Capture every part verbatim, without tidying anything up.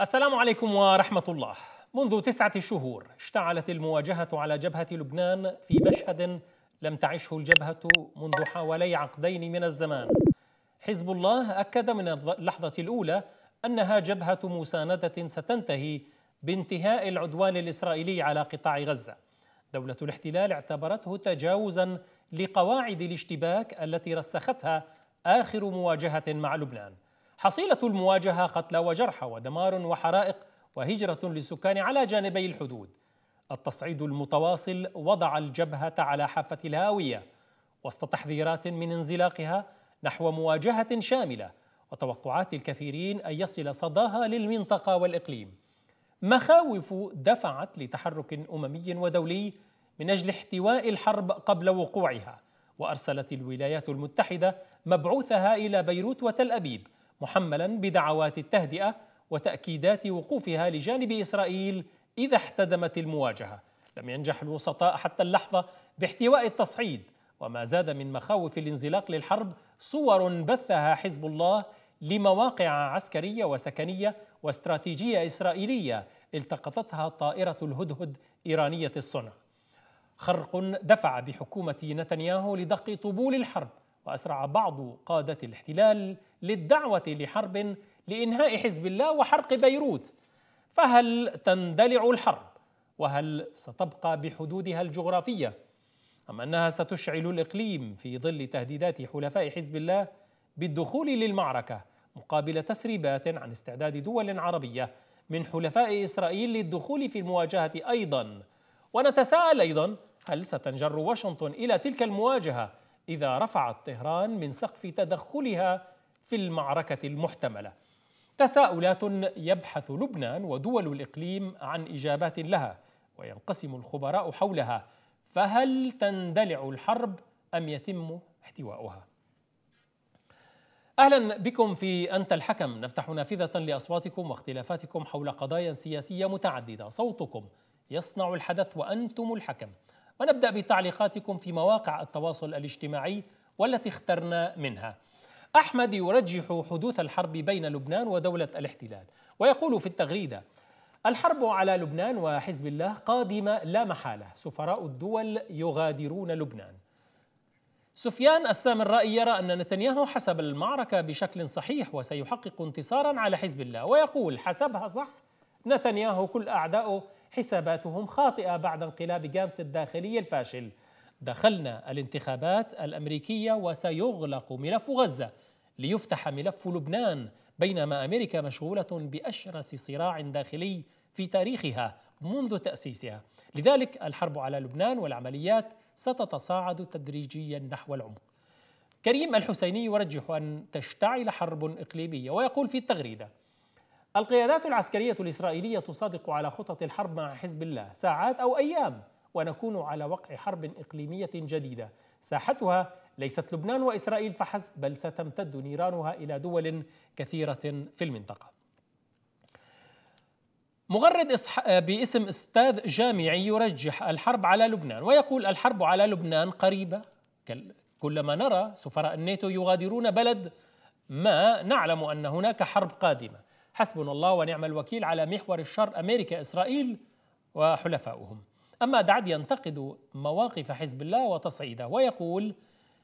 السلام عليكم ورحمة الله. منذ تسعة شهور اشتعلت المواجهة على جبهة لبنان في مشهد لم تعشه الجبهة منذ حوالي عقدين من الزمان. حزب الله أكد من اللحظة الأولى أنها جبهة مساندة ستنتهي بانتهاء العدوان الإسرائيلي على قطاع غزة. دولة الاحتلال اعتبرته تجاوزا لقواعد الاشتباك التي رسختها آخر مواجهة مع لبنان. حصيلة المواجهة قتلى وجرحى ودمار وحرائق وهجرة للسكان على جانبي الحدود. التصعيد المتواصل وضع الجبهة على حافة الهاوية وسط تحذيرات من انزلاقها نحو مواجهة شاملة وتوقعات الكثيرين أن يصل صداها للمنطقة والإقليم. مخاوف دفعت لتحرك أممي ودولي من أجل احتواء الحرب قبل وقوعها، وأرسلت الولايات المتحدة مبعوثها إلى بيروت وتل أبيب محملا بدعوات التهدئة وتأكيدات وقوفها لجانب إسرائيل إذا احتدمت المواجهة. لم ينجح الوسطاء حتى اللحظة باحتواء التصعيد، وما زاد من مخاوف الانزلاق للحرب صور بثها حزب الله لمواقع عسكرية وسكنية واستراتيجية إسرائيلية التقطتها طائرة الهدهد إيرانية الصنع. خرق دفع بحكومة نتنياهو لدق طبول الحرب، وأسرع بعض قادة الاحتلال للدعوة لحرب لإنهاء حزب الله وحرق بيروت. فهل تندلع الحرب؟ وهل ستبقى بحدودها الجغرافية؟ أم أنها ستشعل الإقليم في ظل تهديدات حلفاء حزب الله بالدخول للمعركة مقابل تسريبات عن استعداد دول عربية من حلفاء إسرائيل للدخول في المواجهة أيضا؟ ونتساءل أيضا، هل ستنجر واشنطن إلى تلك المواجهة إذا رفعت طهران من سقف تدخلها في المعركة المحتملة؟ تساؤلات يبحث لبنان ودول الإقليم عن إجابات لها، وينقسم الخبراء حولها. فهل تندلع الحرب أم يتم احتواؤها؟ أهلا بكم في أنت الحكم، نفتح نافذة لأصواتكم واختلافاتكم حول قضايا سياسية متعددة. صوتكم يصنع الحدث وأنتم الحكم. ونبدأ بتعليقاتكم في مواقع التواصل الاجتماعي والتي اخترنا منها. أحمد يرجح حدوث الحرب بين لبنان ودولة الاحتلال، ويقول في التغريدة: الحرب على لبنان وحزب الله قادمة لا محالة، سفراء الدول يغادرون لبنان. سفيان السامرائي يرى أن نتنياهو حسب المعركة بشكل صحيح وسيحقق انتصارا على حزب الله، ويقول: حسبها صح، نتنياهو كل أعدائه حساباتهم خاطئة بعد انقلاب جانتس الداخلي الفاشل. دخلنا الانتخابات الأمريكية وسيغلق ملف غزة ليفتح ملف لبنان، بينما أمريكا مشغولة بأشرس صراع داخلي في تاريخها منذ تأسيسها. لذلك الحرب على لبنان والعمليات ستتصاعد تدريجيا نحو العمق. كريم الحسيني يرجح أن تشتعل حرب إقليمية، ويقول في التغريدة: القيادات العسكرية الإسرائيلية تصادق على خطط الحرب مع حزب الله ساعات أو أيام، ونكون على وقع حرب إقليمية جديدة ساحتها ليست لبنان وإسرائيل فحسب، بل ستمتد نيرانها إلى دول كثيرة في المنطقة. مغرد باسم أستاذ جامعي يرجح الحرب على لبنان، ويقول: الحرب على لبنان قريبة، كلما نرى سفراء الناتو يغادرون بلد ما نعلم أن هناك حرب قادمة. حسبنا الله ونعم الوكيل على محور الشر أمريكا إسرائيل وحلفاؤهم. أما دعد ينتقد مواقف حزب الله وتصعيده، ويقول: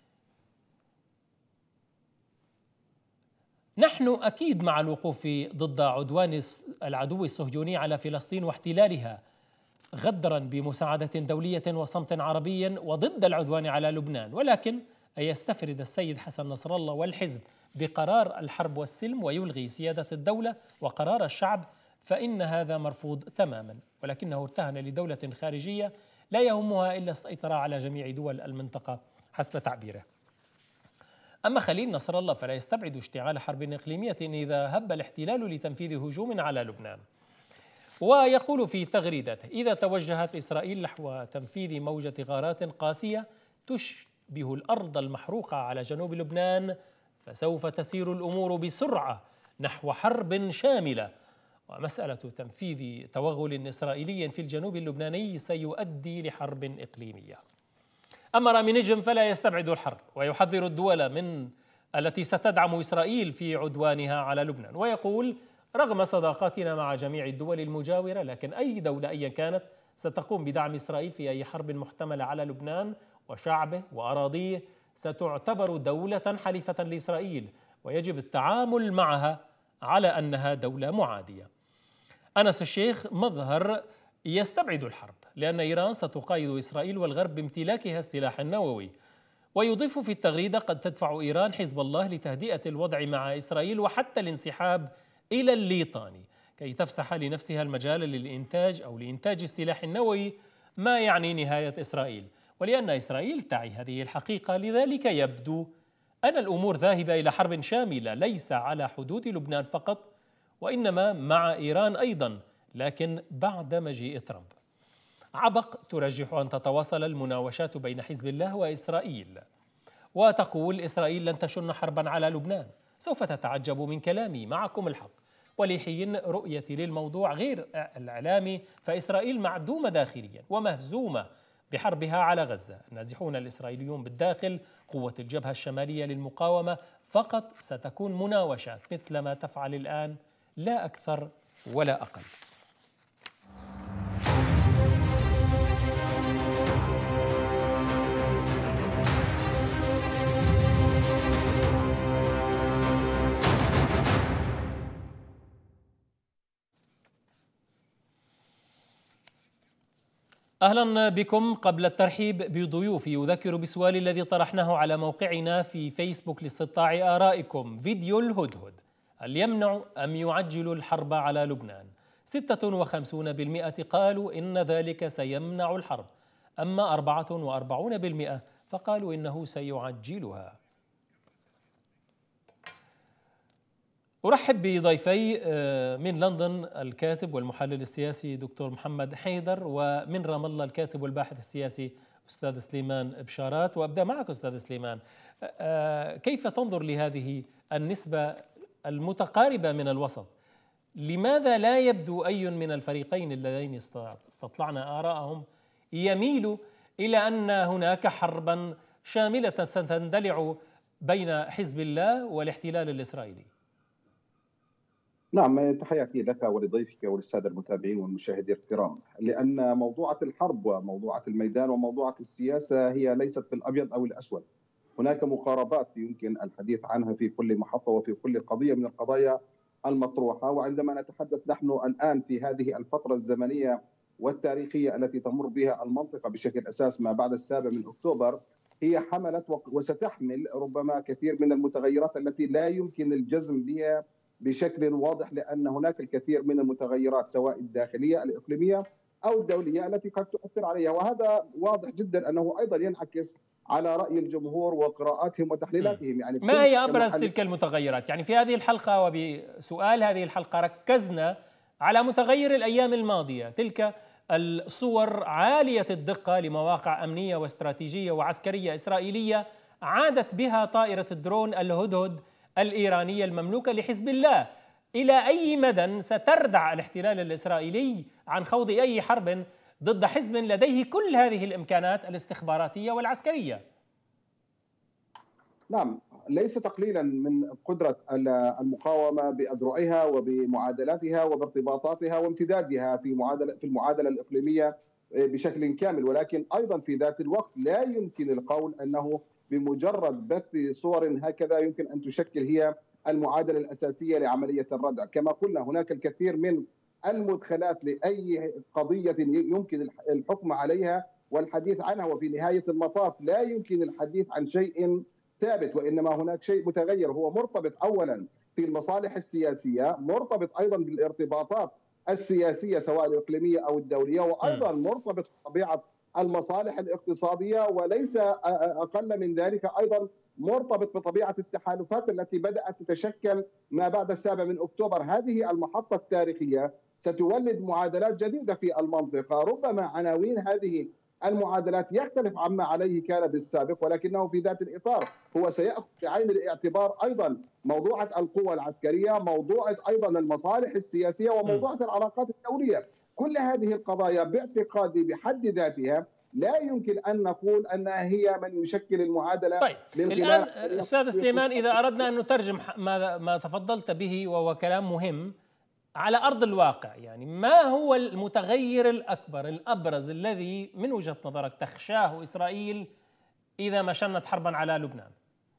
نحن أكيد مع الوقوف ضد عدوان العدو الصهيوني على فلسطين واحتلالها غدرا بمساعدة دولية وصمت عربي، وضد العدوان على لبنان، ولكن أن يستفرد السيد حسن نصر الله والحزب بقرار الحرب والسلم ويلغي سيادة الدولة وقرار الشعب فإن هذا مرفوض تماما، ولكنه ارتهن لدولة خارجية لا يهمها إلا السيطرة على جميع دول المنطقة حسب تعبيره. أما خليل نصر الله فلا يستبعد اشتعال حرب إقليمية إذا هب الاحتلال لتنفيذ هجوم على لبنان. ويقول في تغريدته: إذا توجهت إسرائيل نحو تنفيذ موجة غارات قاسية تشبه الأرض المحروقة على جنوب لبنان، فسوف تسير الأمور بسرعة نحو حرب شاملة، ومسألة تنفيذ توغل إسرائيلي في الجنوب اللبناني سيؤدي لحرب إقليمية. أما رامي نجم فلا يستبعد الحرب، ويحذر الدول من التي ستدعم إسرائيل في عدوانها على لبنان، ويقول: رغم صداقاتنا مع جميع الدول المجاورة، لكن أي دولة أيا كانت ستقوم بدعم إسرائيل في أي حرب محتملة على لبنان وشعبه وأراضيه ستعتبر دولة حليفة لإسرائيل، ويجب التعامل معها على أنها دولة معادية. أنس الشيخ مظهر يستبعد الحرب، لأن إيران ستقايض إسرائيل والغرب بامتلاكها السلاح النووي. ويضيف في التغريدة: قد تدفع إيران حزب الله لتهدئة الوضع مع إسرائيل وحتى الانسحاب إلى الليطاني كي تفسح لنفسها المجال للإنتاج أو لإنتاج السلاح النووي، ما يعني نهاية إسرائيل. ولأن إسرائيل تعي هذه الحقيقة، لذلك يبدو أن الأمور ذاهبة إلى حرب شاملة ليس على حدود لبنان فقط، وإنما مع إيران أيضا، لكن بعد مجيء ترامب. عبق ترجح أن تتواصل المناوشات بين حزب الله وإسرائيل، وتقول إسرائيل لن تشن حربا على لبنان. سوف تتعجب من كلامي، معكم الحق، ولحين رؤيتي للموضوع غير الإعلامي فإسرائيل معدومة داخليا ومهزومة بحربها على غزة. النازحون الإسرائيليون بالداخل، قوة الجبهة الشمالية للمقاومة، فقط ستكون مناوشات مثل ما تفعل الآن، لا أكثر ولا أقل. أهلا بكم. قبل الترحيب بضيوفي أذكر بالسؤال الذي طرحناه على موقعنا في فيسبوك لاستطلاع آرائكم: فيديو الهدهد هل يمنع أم يعجل الحرب على لبنان؟ ستة وخمسين بالمئة قالوا إن ذلك سيمنع الحرب، أما أربعة وأربعين بالمئة فقالوا إنه سيعجلها. أرحب بضيفي من لندن الكاتب والمحلل السياسي دكتور محمد حيدر، ومن رام الله الكاتب والباحث السياسي أستاذ سليمان بشارات. وأبدأ معك أستاذ سليمان، كيف تنظر لهذه النسبة المتقاربة من الوسط؟ لماذا لا يبدو أي من الفريقين اللذين استطلعنا آراءهم يميل إلى أن هناك حربا شاملة ستندلع بين حزب الله والاحتلال الإسرائيلي؟ نعم، تحياتي لك ولضيفك وللسادة المتابعين والمشاهدين الكرام. لأن موضوعة الحرب وموضوعة الميدان وموضوعة السياسة هي ليست في الأبيض أو الأسود. هناك مقاربات يمكن الحديث عنها في كل محطة وفي كل قضية من القضايا المطروحة. وعندما نتحدث نحن الآن في هذه الفترة الزمنية والتاريخية التي تمر بها المنطقة بشكل أساس ما بعد السابع من أكتوبر، هي حملت وستحمل ربما كثير من المتغيرات التي لا يمكن الجزم بها بشكل واضح، لأن هناك الكثير من المتغيرات سواء الداخلية الإقليمية أو الدولية التي قد تؤثر عليها. وهذا واضح جدا أنه أيضا ينعكس على رأي الجمهور وقراءاتهم وتحليلاتهم. يعني ما هي أبرز تلك المتغيرات؟ يعني في هذه الحلقة وبسؤال هذه الحلقة ركزنا على متغير الأيام الماضية، تلك الصور عالية الدقة لمواقع أمنية واستراتيجية وعسكرية إسرائيلية عادت بها طائرة الدرون الهدهد الإيرانية المملوكة لحزب الله. إلى أي مدى ستردع الاحتلال الإسرائيلي عن خوض أي حرب ضد حزب لديه كل هذه الإمكانات الاستخباراتية والعسكرية؟ نعم، ليس تقليلا من قدرة المقاومة بأذرعها وبمعادلاتها وبارتباطاتها وامتدادها في معادلة في المعادلة الإقليمية بشكل كامل، ولكن أيضا في ذات الوقت لا يمكن القول أنه بمجرد بث صور هكذا يمكن أن تشكل هي المعادلة الأساسية لعملية الردع. كما قلنا هناك الكثير من المدخلات لأي قضية يمكن الحكم عليها والحديث عنها، وفي نهاية المطاف لا يمكن الحديث عن شيء ثابت، وإنما هناك شيء متغير هو مرتبط أولا في المصالح السياسية، مرتبط أيضا بالارتباطات السياسية سواء الإقليمية أو الدولية، وأيضا مرتبط بطبيعة المصالح الاقتصادية، وليس أقل من ذلك أيضا مرتبط بطبيعة التحالفات التي بدأت تتشكل ما بعد السابع من أكتوبر. هذه المحطة التاريخية ستولد معادلات جديدة في المنطقة، ربما عناوين هذه المعادلات يختلف عما عليه كان بالسابق، ولكنه في ذات الإطار هو سيأخذ بعين الاعتبار أيضا موضوعة القوى العسكرية، موضوعة أيضا المصالح السياسية، وموضوعة العلاقات الدولية. كل هذه القضايا باعتقادي بحد ذاتها لا يمكن أن نقول أنها هي من يشكل المعادلة. طيب الآن أستاذ سليمان، إذا أردنا أن نترجم ما ما تفضلت به وهو كلام مهم، على أرض الواقع يعني ما هو المتغير الأكبر الأبرز الذي من وجهة نظرك تخشاه إسرائيل إذا ما شنت حربا على لبنان؟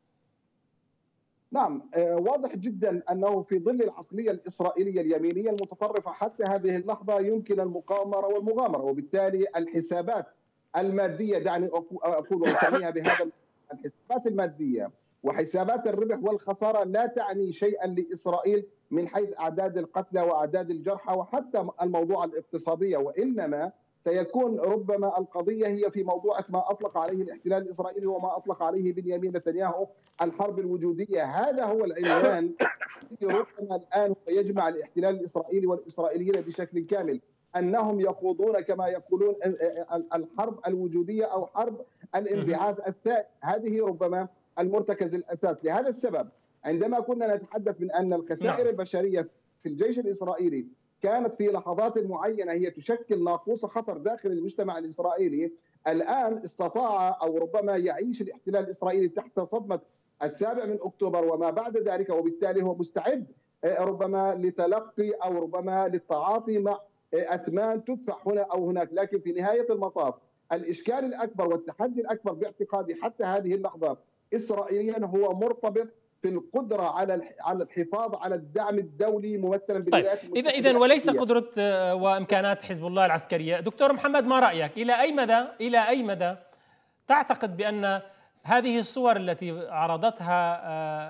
نعم، واضح جدا أنه في ظل العقلية الإسرائيلية اليمينية المتطرفة حتى هذه اللحظة يمكن المقامرة والمغامرة، وبالتالي الحسابات المادية، دعني أقول وأسميها بهذا، الحسابات المادية وحسابات الربح والخسارة لا تعني شيئا لإسرائيل من حيث أعداد القتلى وأعداد الجرحى وحتى الموضوع الاقتصادية، وإنما سيكون ربما القضية هي في موضوع ما أطلق عليه الاحتلال الإسرائيلي وما أطلق عليه بنيامين نتنياهو الحرب الوجودية. هذا هو العنوان الذي ربما الآن يجمع الاحتلال الإسرائيلي والإسرائيليين بشكل كامل، أنهم يخوضون كما يقولون الحرب الوجودية أو حرب الانبعاث الثالث. هذه ربما المرتكز الأساس. لهذا السبب عندما كنا نتحدث من أن الخسائر البشرية في الجيش الإسرائيلي كانت في لحظات معينة هي تشكل ناقوس خطر داخل المجتمع الإسرائيلي، الآن استطاع أو ربما يعيش الاحتلال الإسرائيلي تحت صدمة السابع من أكتوبر وما بعد ذلك، وبالتالي هو مستعد ربما لتلقي أو ربما للتعاطي مع أثمان تدفع هنا أو هناك. لكن في نهاية المطاف الإشكال الأكبر والتحدي الأكبر باعتقادي حتى هذه اللحظة إسرائيليا هو مرتبط في القدرة على على الحفاظ على الدعم الدولي ممثلا بالولايات المتحدة. إذا إذا وليس قدرة وإمكانات حزب الله العسكرية. دكتور محمد، ما رأيك؟ إلى أي مدى إلى أي مدى تعتقد بأن هذه الصور التي عرضتها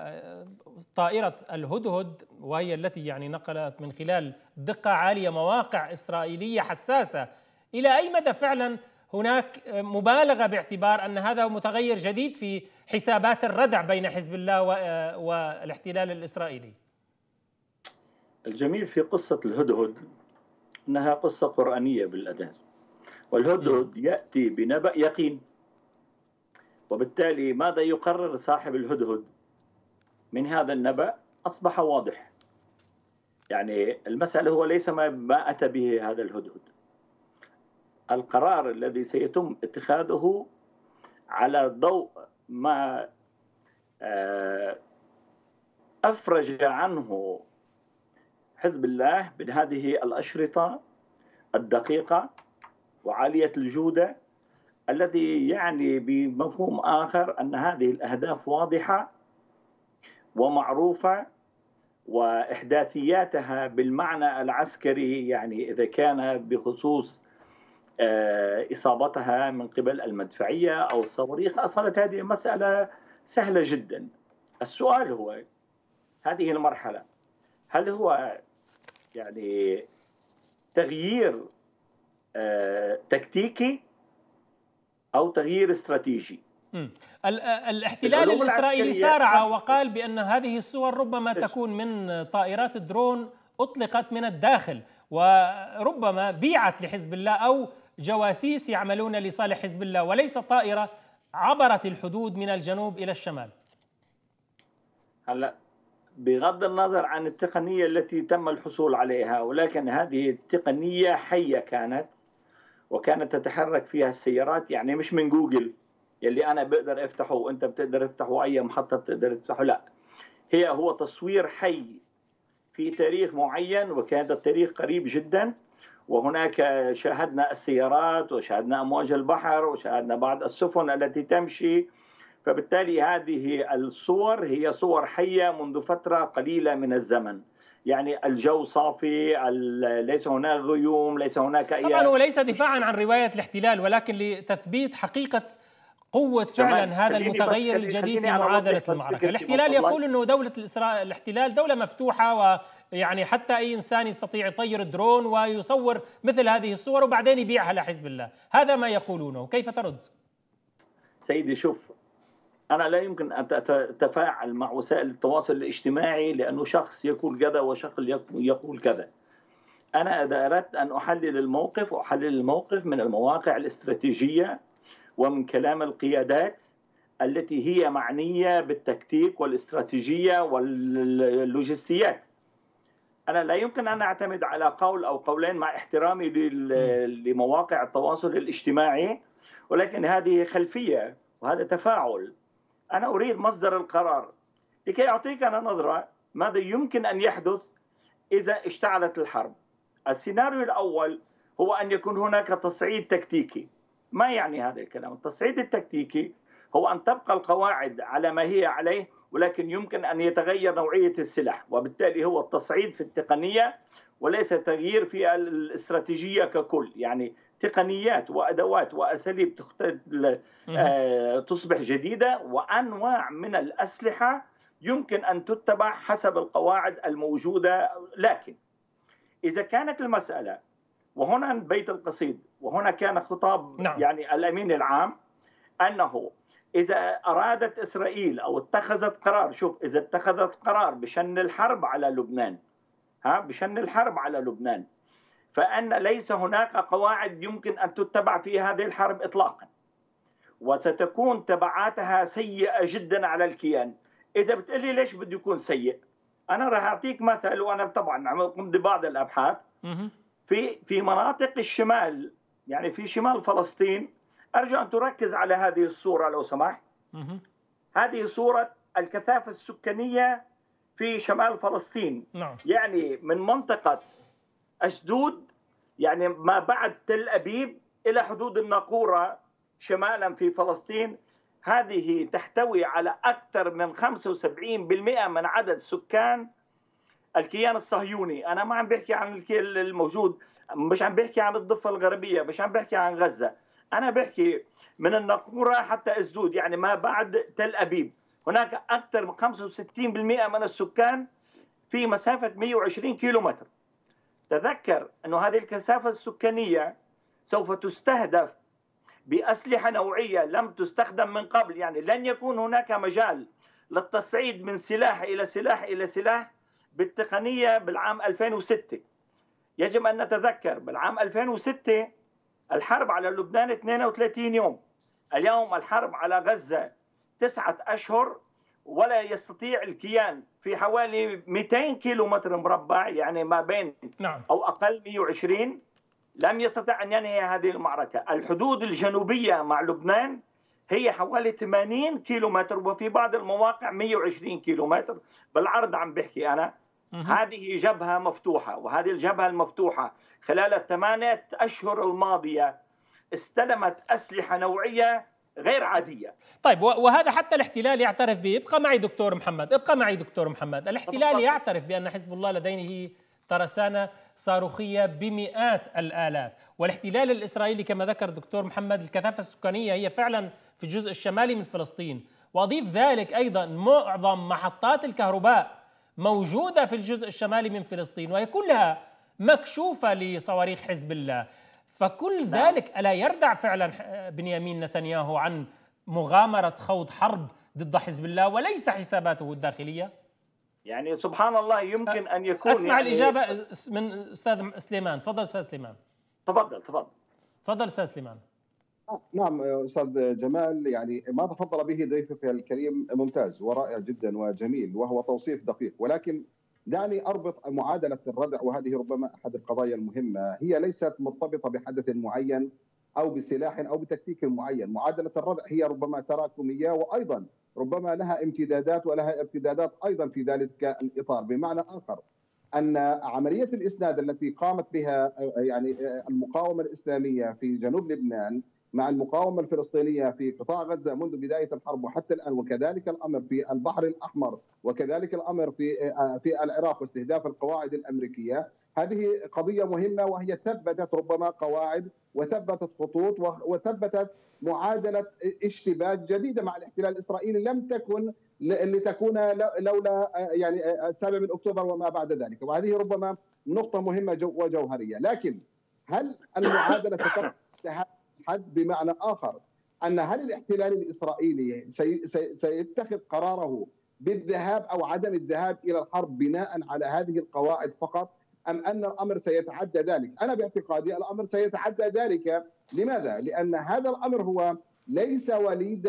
طائرة الهدهد وهي التي يعني نقلت من خلال دقة عالية مواقع إسرائيلية حساسة، إلى أي مدى فعلا هناك مبالغة باعتبار أن هذا متغير جديد في حسابات الردع بين حزب الله والاحتلال الإسرائيلي؟ الجميل في قصة الهدهد أنها قصة قرآنية بالأساس، والهدهد يأتي بنبأ يقين، وبالتالي ماذا يقرر صاحب الهدهد من هذا النبأ أصبح واضح. يعني المسألة هو ليس ما أتى به هذا الهدهد، القرار الذي سيتم اتخاذه على ضوء ما أفرج عنه حزب الله من هذه الأشرطة الدقيقة وعالية الجودة، الذي يعني بمفهوم آخر أن هذه الأهداف واضحة ومعروفة، وإحداثياتها بالمعنى العسكري يعني إذا كان بخصوص إصابتها من قبل المدفعية أو الصواريخ، أصلت هذه مسألة سهلة جدا. السؤال هو هذه المرحلة هل هو يعني تغيير تكتيكي أو تغيير استراتيجي؟ الاحتلال الإسرائيلي سارع وقال بأن هذه الصور ربما تكون من طائرات درون أطلقت من الداخل وربما بيعت لحزب الله أو جواسيس يعملون لصالح حزب الله، وليس طائرة عبرت الحدود من الجنوب إلى الشمال. هلا بغض النظر عن التقنية التي تم الحصول عليها، ولكن هذه التقنية حية كانت وكانت تتحرك فيها السيارات، يعني مش من جوجل يلي أنا بقدر أفتحه وأنت بتقدر تفتحه، أي محطة بتقدر تفتحه، لا، هي هو تصوير حي في تاريخ معين، وكان التاريخ قريب جدا، وهناك شاهدنا السيارات وشاهدنا أمواج البحر وشاهدنا بعض السفن التي تمشي، فبالتالي هذه الصور هي صور حية منذ فترة قليلة من الزمن. يعني الجو صافي، ليس هناك غيوم، ليس هناك أي، طبعا وليس دفاعا عن رواية الاحتلال، ولكن لتثبيت حقيقة قوة فعلا هذا المتغير الجديد في معادلة المعركة. الاحتلال يقول أنه دولة الإسرائيل الاحتلال دولة مفتوحة، ويعني حتى أي إنسان يستطيع يطير الدرون ويصور مثل هذه الصور وبعدين يبيعها لحزب الله، هذا ما يقولونه، كيف ترد؟ سيدي شوف، أنا لا يمكن أن أتفاعل مع وسائل التواصل الاجتماعي لأنه شخص يقول كذا وشخص يقول كذا. أنا إذا أردت أن أحلل الموقف أحلل الموقف من المواقع الاستراتيجية ومن كلام القيادات التي هي معنية بالتكتيك والاستراتيجية واللوجستيات. أنا لا يمكن أن أعتمد على قول أو قولين مع احترامي لمواقع التواصل الاجتماعي، ولكن هذه خلفية وهذا تفاعل. أنا أريد مصدر القرار لكي أعطيك أنا نظرة ماذا يمكن أن يحدث إذا اشتعلت الحرب. السيناريو الأول هو أن يكون هناك تصعيد تكتيكي. ما يعني هذا الكلام؟ التصعيد التكتيكي هو أن تبقى القواعد على ما هي عليه، ولكن يمكن أن يتغير نوعية السلاح، وبالتالي هو التصعيد في التقنية وليس تغيير في الاستراتيجية ككل. يعني تقنيات وأدوات وأساليب تصبح جديدة، وأنواع من الأسلحة يمكن أن تتبع حسب القواعد الموجودة. لكن إذا كانت المسألة، وهنا بيت القصيد، وهنا كان خطاب نعم. يعني الأمين العام، أنه إذا أرادت إسرائيل أو اتخذت قرار، شوف إذا اتخذت قرار بشن الحرب على لبنان، ها بشن الحرب على لبنان، فأن ليس هناك قواعد يمكن أن تتبع في هذه الحرب إطلاقا، وستكون تبعاتها سيئة جدا على الكيان. إذا بتقولي ليش بده يكون سيء، أنا راح أعطيك مثل، وأنا طبعا قمت ببعض الأبحاث في في مناطق الشمال، يعني في شمال فلسطين. أرجو أن تركز على هذه الصورة لو سمحت. هذه صورة الكثافة السكانية في شمال فلسطين. نعم. يعني من منطقة أشدود، يعني ما بعد تل أبيب، إلى حدود الناقورة شمالا في فلسطين. هذه تحتوي على أكثر من خمسة وسبعين بالمئة من عدد سكان الكيان الصهيوني. أنا ما عم بحكي عن الكيان الموجود، مش عم بحكي عن الضفة الغربية، مش عم بحكي عن غزة، أنا بحكي من الناقورة حتى أسدود، يعني ما بعد تل أبيب. هناك أكثر من خمسة وستين بالمئة من السكان في مسافة مئة وعشرين كيلومتر. تذكر أن هذه الكثافة السكانية سوف تستهدف بأسلحة نوعية لم تستخدم من قبل. يعني لن يكون هناك مجال للتصعيد من سلاح إلى سلاح إلى سلاح بالتقنية بالعام ألفين وستة. يجب أن نتذكر بالعام ألفين وستة الحرب على لبنان اثنين وثلاثين يوم، اليوم الحرب على غزة تسعة أشهر، ولا يستطيع الكيان في حوالي مئتين كيلومتر مربع، يعني ما بين نعم. أو أقل مئة وعشرين، لم يستطع أن ينهي هذه المعركة. الحدود الجنوبية مع لبنان هي حوالي ثمانين كيلومتر، وفي بعض المواقع مئة وعشرين كيلومتر بالعرض. عم بحكي أنا هذه جبهة مفتوحة، وهذه الجبهة المفتوحة خلال الثمانية أشهر الماضية استلمت أسلحة نوعية غير عادية. طيب، وهذا حتى الاحتلال يعترف به. ابقى معي دكتور محمد، ابقى معي دكتور محمد. الاحتلال يعترف بأن حزب الله لديه ترسانة صاروخية بمئات الآلاف، والاحتلال الإسرائيلي كما ذكر دكتور محمد الكثافة السكانية هي فعلا في الجزء الشمالي من فلسطين. وأضيف ذلك أيضا معظم محطات الكهرباء موجودة في الجزء الشمالي من فلسطين، وهي كلها مكشوفة لصواريخ حزب الله. فكل ذلك ألا يردع فعلا بنيامين نتنياهو عن مغامرة خوض حرب ضد حزب الله وليس حساباته الداخلية؟ يعني سبحان الله يمكن أن يكون. أسمع يعني الإجابة من أستاذ سليمان. تفضل أستاذ سليمان. تفضل تفضل تفضل أستاذ سليمان. نعم أستاذ جمال، يعني ما تفضل به ضيفك الكريم ممتاز ورائع جدا وجميل، وهو توصيف دقيق، ولكن دعني أربط معادلة الردع، وهذه ربما أحد القضايا المهمة، هي ليست مرتبطة بحدث معين أو بسلاح أو بتكتيك معين. معادلة الردع هي ربما تراكمية، وأيضا ربما لها امتدادات ولها ارتدادات أيضا في ذلك الإطار. بمعنى آخر أن عملية الإسناد التي قامت بها يعني المقاومة الإسلامية في جنوب لبنان مع المقاومة الفلسطينية في قطاع غزة منذ بداية الحرب وحتى الآن، وكذلك الأمر في البحر الأحمر، وكذلك الأمر في في العراق واستهداف القواعد الأمريكية، هذه قضية مهمة، وهي ثبتت ربما قواعد وثبتت خطوط وثبتت معادلة اشتباك جديدة مع الاحتلال الإسرائيلي لم تكن لتكون لولا يعني السابع من أكتوبر وما بعد ذلك. وهذه ربما نقطة مهمة وجوهرية. لكن هل المعادلة ستنتهي حد؟ بمعنى آخر أن هل الاحتلال الإسرائيلي سيتخذ قراره بالذهاب أو عدم الذهاب إلى الحرب بناء على هذه القواعد فقط، أم أن الأمر سيتعدى ذلك؟ أنا باعتقادي الأمر سيتعدى ذلك. لماذا؟ لأن هذا الأمر هو ليس وليد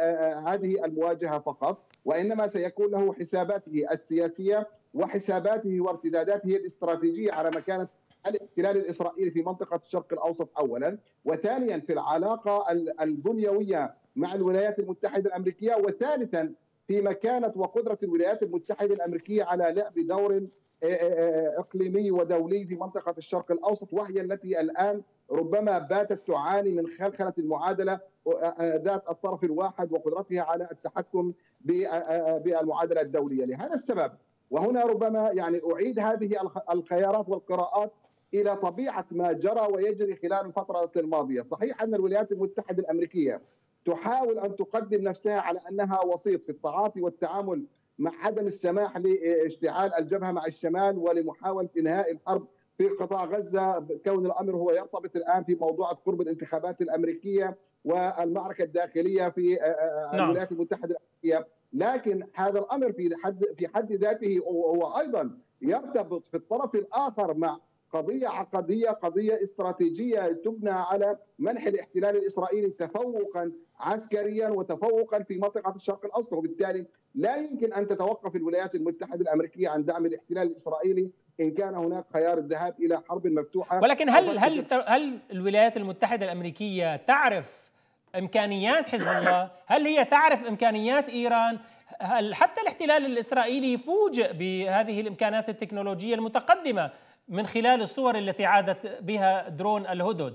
هذه المواجهة فقط، وإنما سيكون له حساباته السياسية وحساباته وارتداداته الاستراتيجية على مكانة الاحتلال الإسرائيلي في منطقة الشرق الأوسط أولا، وثانيا في العلاقة البنيوية مع الولايات المتحدة الأمريكية، وثالثا في مكانة وقدرة الولايات المتحدة الأمريكية على لعب دور اقليمي ودولي في منطقه الشرق الاوسط، وهي التي الان ربما باتت تعاني من خلخله المعادله ذات الطرف الواحد وقدرتها على التحكم بالمعادله الدوليه. لهذا السبب وهنا ربما يعني اعيد هذه الخيارات والقراءات الى طبيعه ما جرى ويجري خلال الفتره الماضيه. صحيح ان الولايات المتحده الامريكيه تحاول ان تقدم نفسها على انها وسيط في التعاطي والتعامل مع عدم السماح لاشتعال الجبهه مع الشمال ولمحاوله انهاء الحرب في قطاع غزه، كون الامر هو يرتبط الان في موضوع قرب الانتخابات الامريكيه والمعركه الداخليه في نعم. الولايات المتحده الامريكيه. لكن هذا الامر في حد في حد ذاته هو ايضا يرتبط في الطرف الاخر مع قضيه عقديه، قضيه استراتيجيه تبنى على منح الاحتلال الاسرائيلي تفوقا عسكريا وتفوقا في منطقه الشرق الاوسط، وبالتالي لا يمكن ان تتوقف الولايات المتحده الامريكيه عن دعم الاحتلال الاسرائيلي ان كان هناك خيار الذهاب الى حرب مفتوحه. ولكن هل هل هل الولايات المتحده الامريكيه تعرف امكانيات حزب الله؟ هل هي تعرف امكانيات ايران؟ هل حتى الاحتلال الاسرائيلي فوجئ بهذه الامكانات التكنولوجيه المتقدمه من خلال الصور التي عادت بها درون الهدهد؟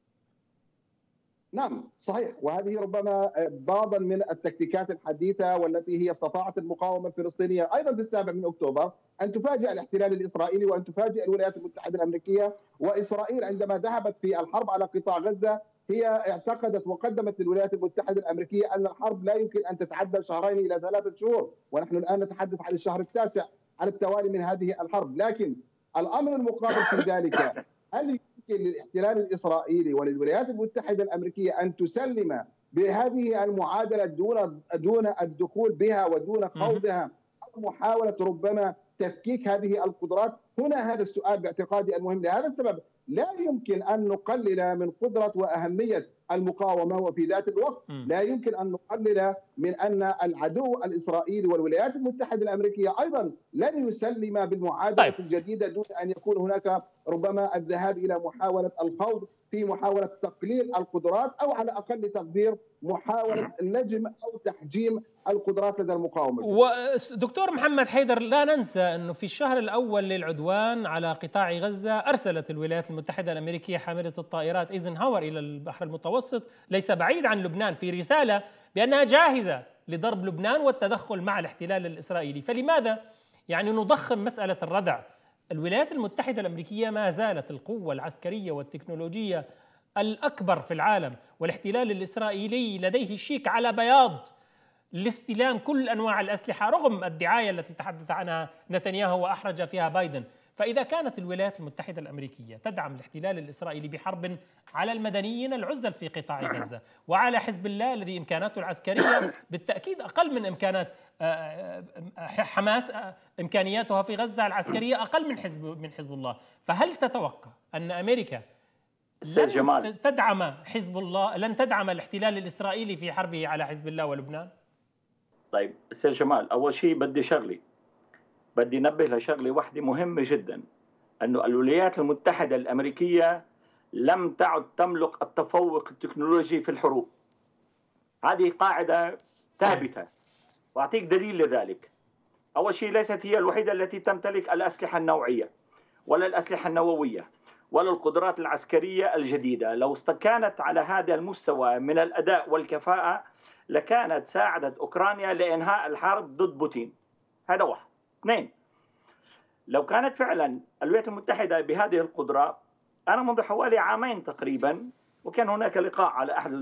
نعم صحيح، وهذه ربما بعضا من التكتيكات الحديثة والتي هي استطاعت المقاومة الفلسطينية أيضا في السابع من أكتوبر أن تفاجئ الاحتلال الإسرائيلي وأن تفاجئ الولايات المتحدة الأمريكية. وإسرائيل عندما ذهبت في الحرب على قطاع غزة هي اعتقدت وقدمت للولايات المتحدة الأمريكية أن الحرب لا يمكن أن تتعدى شهرين إلى ثلاثة شهور، ونحن الآن نتحدث عن الشهر التاسع على التوالي من هذه الحرب. لكن الأمر المقابل في ذلك، هل يمكن للاحتلال الإسرائيلي وللولايات المتحدة الأمريكية أن تسلم بهذه المعادلة دون دون الدخول بها ودون خوضها أو محاولة ربما تفكيك هذه القدرات؟ هنا هذا السؤال باعتقادي المهم. لهذا السبب لا يمكن أن نقلل من قدرة وأهمية المقاومة، وفي ذات الوقت لا يمكن أن نقلل من أن العدو الإسرائيلي والولايات المتحدة الأمريكية أيضا لن يسلم بالمعادلة طيب. الجديدة دون أن يكون هناك ربما الذهاب إلى محاولة الخوض في محاولة تقليل القدرات أو على أقل تقدير محاولة لجم أو تحجيم القدرات لدى المقاومة. ودكتور محمد حيدر، لا ننسى أنه في الشهر الأول للعدوان على قطاع غزة أرسلت الولايات المتحدة الأمريكية حاملة الطائرات إيزنهاور إلى البحر المتوسط ليس بعيد عن لبنان في رسالة بأنها جاهزة لضرب لبنان والتدخل مع الاحتلال الإسرائيلي. فلماذا يعني نضخم مسألة الردع؟ الولايات المتحدة الأمريكية ما زالت القوة العسكرية والتكنولوجية الأكبر في العالم، والاحتلال الإسرائيلي لديه شيك على بياض لاستلام كل أنواع الأسلحة رغم الدعاية التي تحدث عنها نتنياهو وأحرج فيها بايدن. فإذا كانت الولايات المتحدة الأمريكية تدعم الاحتلال الإسرائيلي بحرب على المدنيين العزل في قطاع غزة وعلى حزب الله الذي إمكاناته العسكرية بالتأكيد أقل من إمكانات حماس، إمكانياتها في غزة العسكرية أقل من حزب من حزب الله، فهل تتوقع أن أمريكا لن تدعم حزب الله، لن تدعم الاحتلال الإسرائيلي في حربه على حزب الله ولبنان؟ طيب أستاذ جمال، أول شيء بدي شغلي بدي نبه لشغله واحدة مهمة جدا، أنه الولايات المتحدة الأمريكية لم تعد تملك التفوق التكنولوجي في الحروب. هذه قاعدة ثابتة وأعطيك دليل لذلك. أول شيء ليست هي الوحيدة التي تمتلك الأسلحة النوعية ولا الأسلحة النووية ولا القدرات العسكرية الجديدة. لو كانت على هذا المستوى من الأداء والكفاءة لكانت ساعدت أوكرانيا لإنهاء الحرب ضد بوتين. هذا واحد. اثنين، لو كانت فعلا الولايات المتحدة بهذه القدرة، أنا منذ حوالي عامين تقريبا وكان هناك لقاء على أحد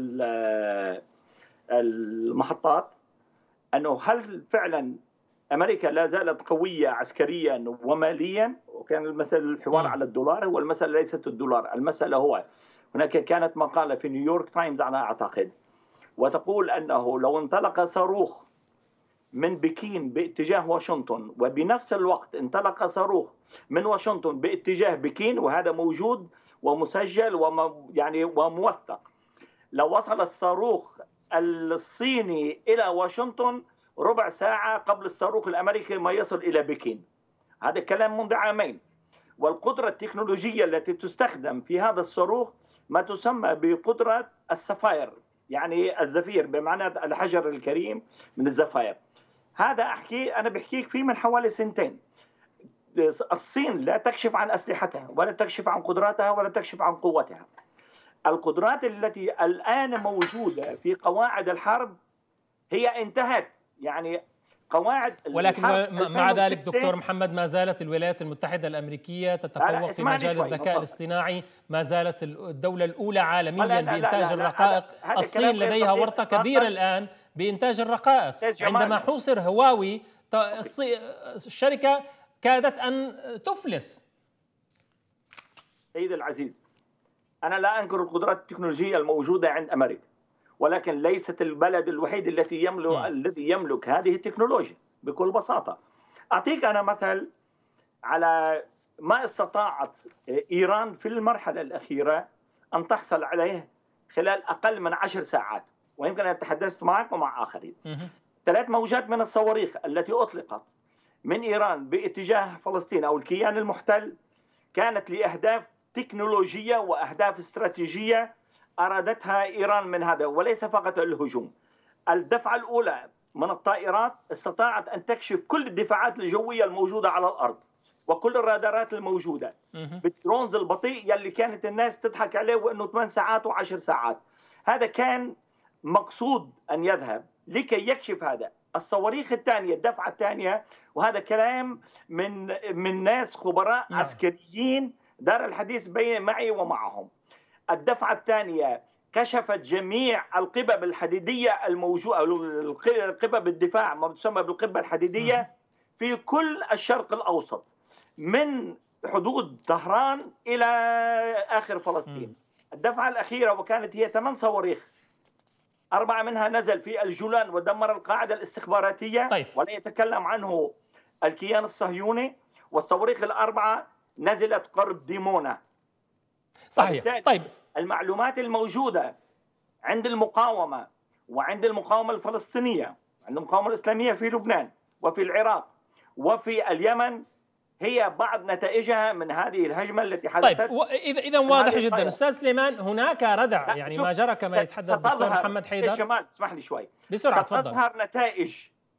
المحطات أنه هل فعلا أمريكا لا زالت قوية عسكريا وماليا، وكان المسألة الحوار على الدولار، هو المسألة ليست الدولار، المسألة هو هناك كانت مقالة في نيويورك تايمز أنا أعتقد وتقول أنه لو انطلق صاروخ من بكين باتجاه واشنطن وبنفس الوقت انطلق صاروخ من واشنطن باتجاه بكين، وهذا موجود ومسجل وم يعني وموثق، لو وصل الصاروخ الصيني إلى واشنطن ربع ساعة قبل الصاروخ الأمريكي ما يصل إلى بكين. هذا كلام منذ عامين. والقدرة التكنولوجية التي تستخدم في هذا الصاروخ ما تسمى بقدرة السفاير، يعني الزفير بمعنى الحجر الكريم من الزفاير. هذا أحكي أنا بحكيك فيه من حوالي سنتين. الصين لا تكشف عن أسلحتها ولا تكشف عن قدراتها ولا تكشف عن قوتها. القدرات التي الآن موجودة في قواعد الحرب هي انتهت، يعني قواعد ولكن مع ذلك دكتور محمد ما زالت الولايات المتحدة الأمريكية تتفوق في مجال الذكاء الاصطناعي، ما زالت الدولة الأولى عالميا لا لا بإنتاج لا لا الرقائق. لا الصين لديها ورطة كبيرة الآن بإنتاج الرقائق. عندما حوصر هواوي الشركة كادت أن تفلس. سيدي العزيز، أنا لا أنكر القدرات التكنولوجية الموجودة عند أمريكا، ولكن ليست البلد الوحيد التي يملك م. الذي يملك هذه التكنولوجيا بكل بساطة. أعطيك أنا مثل على ما استطاعت إيران في المرحلة الأخيرة أن تحصل عليه خلال أقل من عشر ساعات، ويمكن أن تحدثت معك ومع آخرين. ثلاث موجات من الصواريخ التي أطلقت من إيران باتجاه فلسطين أو الكيان المحتل كانت لأهداف تكنولوجية وأهداف استراتيجية أرادتها إيران من هذا، وليس فقط الهجوم. الدفعة الأولى من الطائرات استطاعت أن تكشف كل الدفاعات الجوية الموجودة على الأرض وكل الرادارات الموجودة بالدرونز البطيء يلي كانت الناس تضحك عليه وأنه ثمان ساعات وعشر ساعات. هذا كان مقصود أن يذهب لكي يكشف هذا. الصواريخ الثانية، الدفعة الثانية، وهذا كلام من من ناس خبراء نعم. عسكريين دار الحديث بين معي ومعهم. الدفعة الثانية كشفت جميع القبب الحديدية الموجودة، القبب الدفاع ما تسمى بالقبة الحديدية في كل الشرق الأوسط من حدود طهران إلى آخر فلسطين. الدفعة الأخيرة وكانت هي ثمان صواريخ، أربعة منها نزل في الجولان ودمر القاعدة الاستخباراتية طيب. ولا يتكلم عنه الكيان الصهيوني، والصواريخ الأربعة نزلت قرب ديمونا. صحيح. طيب المعلومات الموجودة عند المقاومة وعند المقاومة الفلسطينية، عند المقاومة الإسلامية في لبنان وفي العراق وفي اليمن هي بعض نتائجها من هذه الهجمة التي حدثت. طيب إذا إذا واضح جدا أستاذ سليمان، هناك ردع يعني ما جرى كما يتحدث الدكتور محمد حيدر. جمال اسمح لي شوي بسرعة تفضل. ستظهر نتائج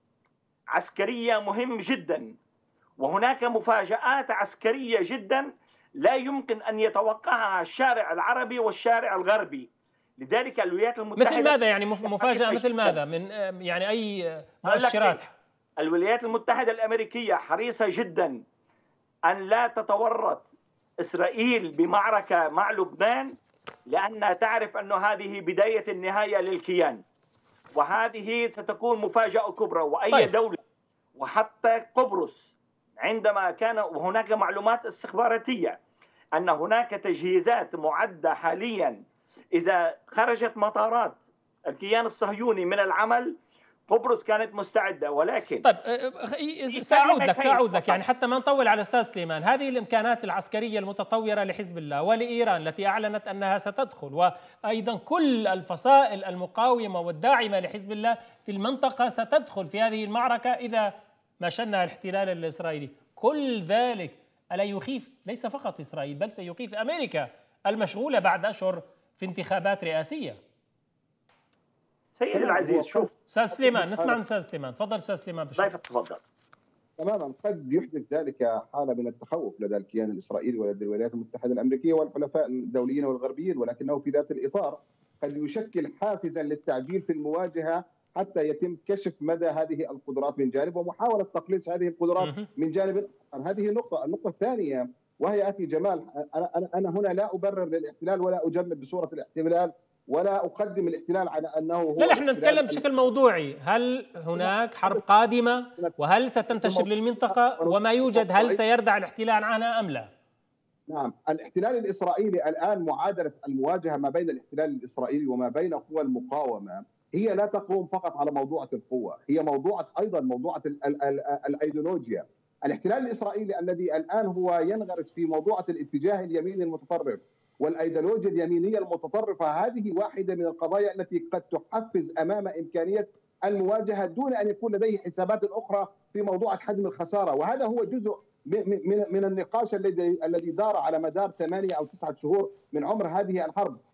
عسكرية مهم جدا، وهناك مفاجآت عسكرية جدا لا يمكن أن يتوقعها الشارع العربي والشارع الغربي. لذلك الولايات المتحدة مثل ماذا يعني مفاجأة مثل ماذا من يعني أي مؤشرات؟ الولايات المتحدة الأمريكية حريصة جدا أن لا تتورط إسرائيل بمعركة مع لبنان، لأنها تعرف أن هذه بداية النهاية للكيان، وهذه ستكون مفاجأة كبرى. وأي طيب. دولة وحتى قبرص عندما كان وهناك معلومات استخباراتية أن هناك تجهيزات معدة حاليا إذا خرجت مطارات الكيان الصهيوني من العمل، قبرص كانت مستعدة. ولكن طيب سأعود لك سأعود لك يعني حتى ما نطول على أستاذ سليمان، هذه الإمكانات العسكرية المتطورة لحزب الله ولإيران التي أعلنت أنها ستدخل، وأيضا كل الفصائل المقاومة والداعمة لحزب الله في المنطقة ستدخل في هذه المعركة إذا ما شنها الاحتلال الإسرائيلي، كل ذلك ألا يخيف ليس فقط إسرائيل بل سيخيف أمريكا المشغولة بعد أشهر في انتخابات رئاسية؟ سيدي العزيز شوف استاذ سليمان، نسمع من استاذ سليمان. تفضل استاذ سليمان. ضيفك تفضل. تماما، قد يحدث ذلك حاله من التخوف لدى الكيان الاسرائيلي ولدى الولايات المتحده الامريكيه والحلفاء الدوليين والغربيين، ولكنه في ذات الاطار قد يشكل حافزا للتعجيل في المواجهه حتى يتم كشف مدى هذه القدرات من جانب ومحاوله تقليص هذه القدرات من جانب آخر. هذه نقطه. النقطه الثانيه وهي اخي جمال، انا انا انا هنا لا ابرر للاحتلال ولا اجمل بصوره الاحتلال ولا أقدم الاحتلال على أنه هو لا نحن نتكلم بشكل موضوعي. هل هناك حرب قادمة وهل ستنتشر للمنطقة وما يوجد هل سيردع الاحتلال عنها أم لا؟ نعم، الاحتلال الإسرائيلي الآن معادلة المواجهة ما بين الاحتلال الإسرائيلي وما بين قوى المقاومة هي لا تقوم فقط على موضوعة القوة، هي موضوعة أيضا موضوعة الأيديولوجيا. الاحتلال الإسرائيلي الذي الآن هو ينغرس في موضوعة الاتجاه اليميني المتطرف والأيديولوجيا اليمينية المتطرفة، هذه واحدة من القضايا التي قد تحفز أمام إمكانية المواجهة دون أن يكون لديه حسابات أخرى في موضوع حجم الخسارة. وهذا هو جزء من من النقاش الذي الذي دار على مدار ثمانية أو تسعة شهور من عمر هذه الحرب.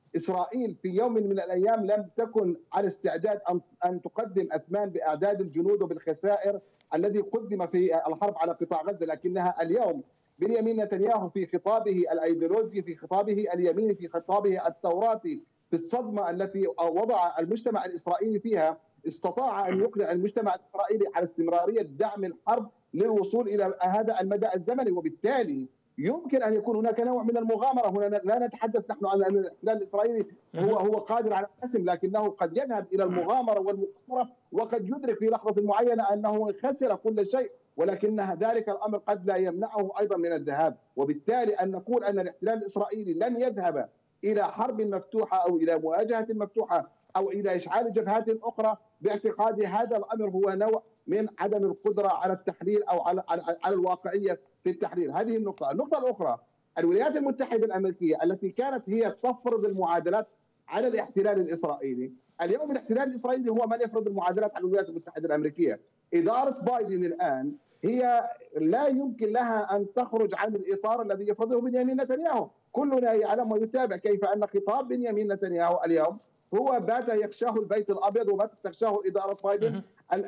إسرائيل في يوم من الأيام لم تكن على استعداد أن تقدم أثمان بأعداد الجنود وبالخسائر الذي قدم في الحرب على قطاع غزة، لكنها اليوم بنيامين نتنياهو في خطابه الأيديولوجي، في خطابه اليميني، في خطابه التوراتي، في الصدمة التي وضع المجتمع الإسرائيلي فيها، استطاع أن يقنع المجتمع الإسرائيلي على استمرارية دعم الحرب للوصول إلى هذا المدى الزمني. وبالتالي يمكن ان يكون هناك نوع من المغامره. هنا لا نتحدث نحن عن ان الاحتلال الاسرائيلي هو هو قادر على الحسم، لكنه قد يذهب الى المغامره والمغامره وقد يدرك في لحظه معينه انه خسر كل شيء، ولكن ذلك الامر قد لا يمنعه ايضا من الذهاب. وبالتالي ان نقول ان الاحتلال الاسرائيلي لن يذهب الى حرب مفتوحه او الى مواجهه مفتوحه او الى اشعال جبهات اخرى، باعتقادي هذا الامر هو نوع من عدم القدره على التحليل او على على الواقعيه في التحليل. هذه النقطة. النقطة الأخرى، الولايات المتحدة الأمريكية التي كانت هي تفرض المعادلات على الاحتلال الإسرائيلي، اليوم الاحتلال الإسرائيلي هو من يفرض المعادلات على الولايات المتحدة الأمريكية. إدارة بايدن الآن هي لا يمكن لها أن تخرج عن الإطار الذي يفرضه بنيامين نتنياهو. كلنا يعلم ويتابع كيف أن خطاب بنيامين نتنياهو اليوم هو بات يخشاه البيت الأبيض وبات تخشاه إدارة بايدن.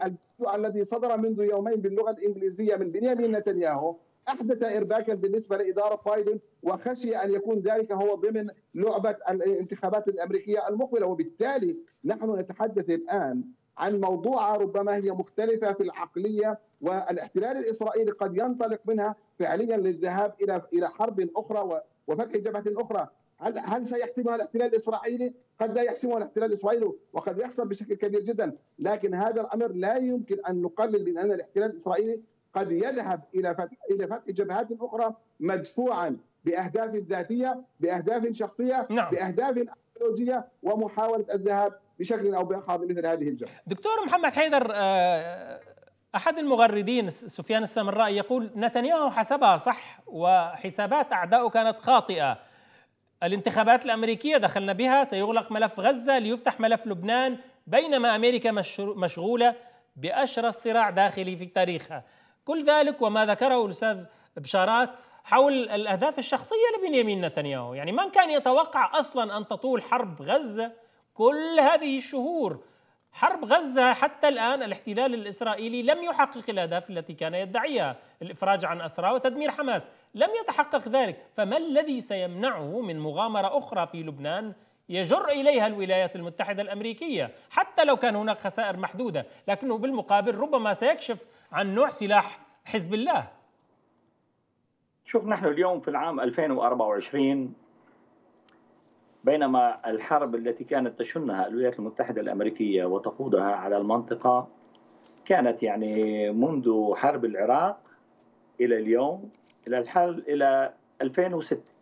الذي صدر منذ يومين باللغة الإنجليزية من بنيامين نتنياهو أحدث إرباكا بالنسبة لإدارة بايدن، وخشي أن يكون ذلك هو ضمن لعبة الانتخابات الأمريكية المقبلة. وبالتالي نحن نتحدث الآن عن موضوع ربما هي مختلفة في العقلية، والاحتلال الإسرائيلي قد ينطلق منها فعليا للذهاب إلى إلى حرب أخرى وفتح جبهة أخرى. هل هل سيحسمها الاحتلال الإسرائيلي؟ قد لا يحسمها الاحتلال الإسرائيلي وقد يحصل بشكل كبير جدا، لكن هذا الأمر لا يمكن أن نقلل من أن الاحتلال الإسرائيلي قد يذهب الى فتح الى فتح جبهات اخرى مدفوعا باهداف ذاتيه، باهداف شخصيه، نعم. باهداف ايديولوجيه، ومحاوله الذهاب بشكل او باخر لمثل هذه الجبهه. دكتور محمد حيدر، احد المغردين سفيان السامرائي يقول نتنياهو حسبها صح وحسابات اعدائه كانت خاطئه. الانتخابات الامريكيه دخلنا بها، سيغلق ملف غزه ليفتح ملف لبنان، بينما امريكا مشغوله باشرس صراع داخلي في تاريخها. كل ذلك وما ذكره الأستاذ بشارات حول الأهداف الشخصية لبنيامين نتنياهو، يعني من كان يتوقع أصلا أن تطول حرب غزة كل هذه الشهور؟ حرب غزة حتى الآن الاحتلال الإسرائيلي لم يحقق الأهداف التي كان يدعيها، الإفراج عن أسرى وتدمير حماس، لم يتحقق ذلك. فما الذي سيمنعه من مغامرة أخرى في لبنان يجر إليها الولايات المتحدة الأمريكية، حتى لو كان هناك خسائر محدودة، لكنه بالمقابل ربما سيكشف عن نوع سلاح حزب الله؟ شوف، نحن اليوم في العام ألفين وأربعة وعشرين، بينما الحرب التي كانت تشنها الولايات المتحدة الأمريكية وتقودها على المنطقة كانت يعني منذ حرب العراق إلى اليوم، إلى الحل إلى ألفين وستة.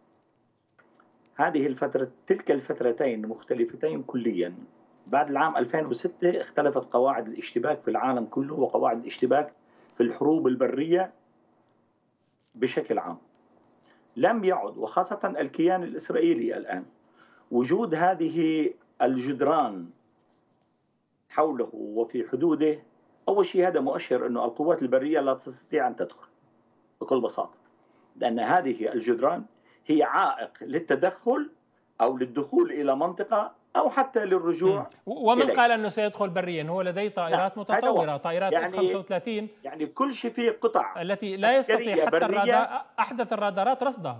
هذه الفترة، تلك الفترتين مختلفتين كليا. بعد العام ألفين وستة اختلفت قواعد الاشتباك في العالم كله وقواعد الاشتباك في الحروب البرية بشكل عام. لم يعد، وخاصة الكيان الإسرائيلي الآن، وجود هذه الجدران حوله وفي حدوده. أول شيء هذا مؤشر أنه القوات البرية لا تستطيع أن تدخل بكل بساطة، لأن هذه الجدران هي عائق للتدخل أو للدخول إلى منطقة أو حتى للرجوع. ومن إليه. قال أنه سيدخل بريا؟ هو لديه طائرات متطورة، طائرات يعني إف خمسة وثلاثين، يعني كل شيء فيه قطع التي لا يستطيع حتى الرادار أحدث الرادارات رصدها.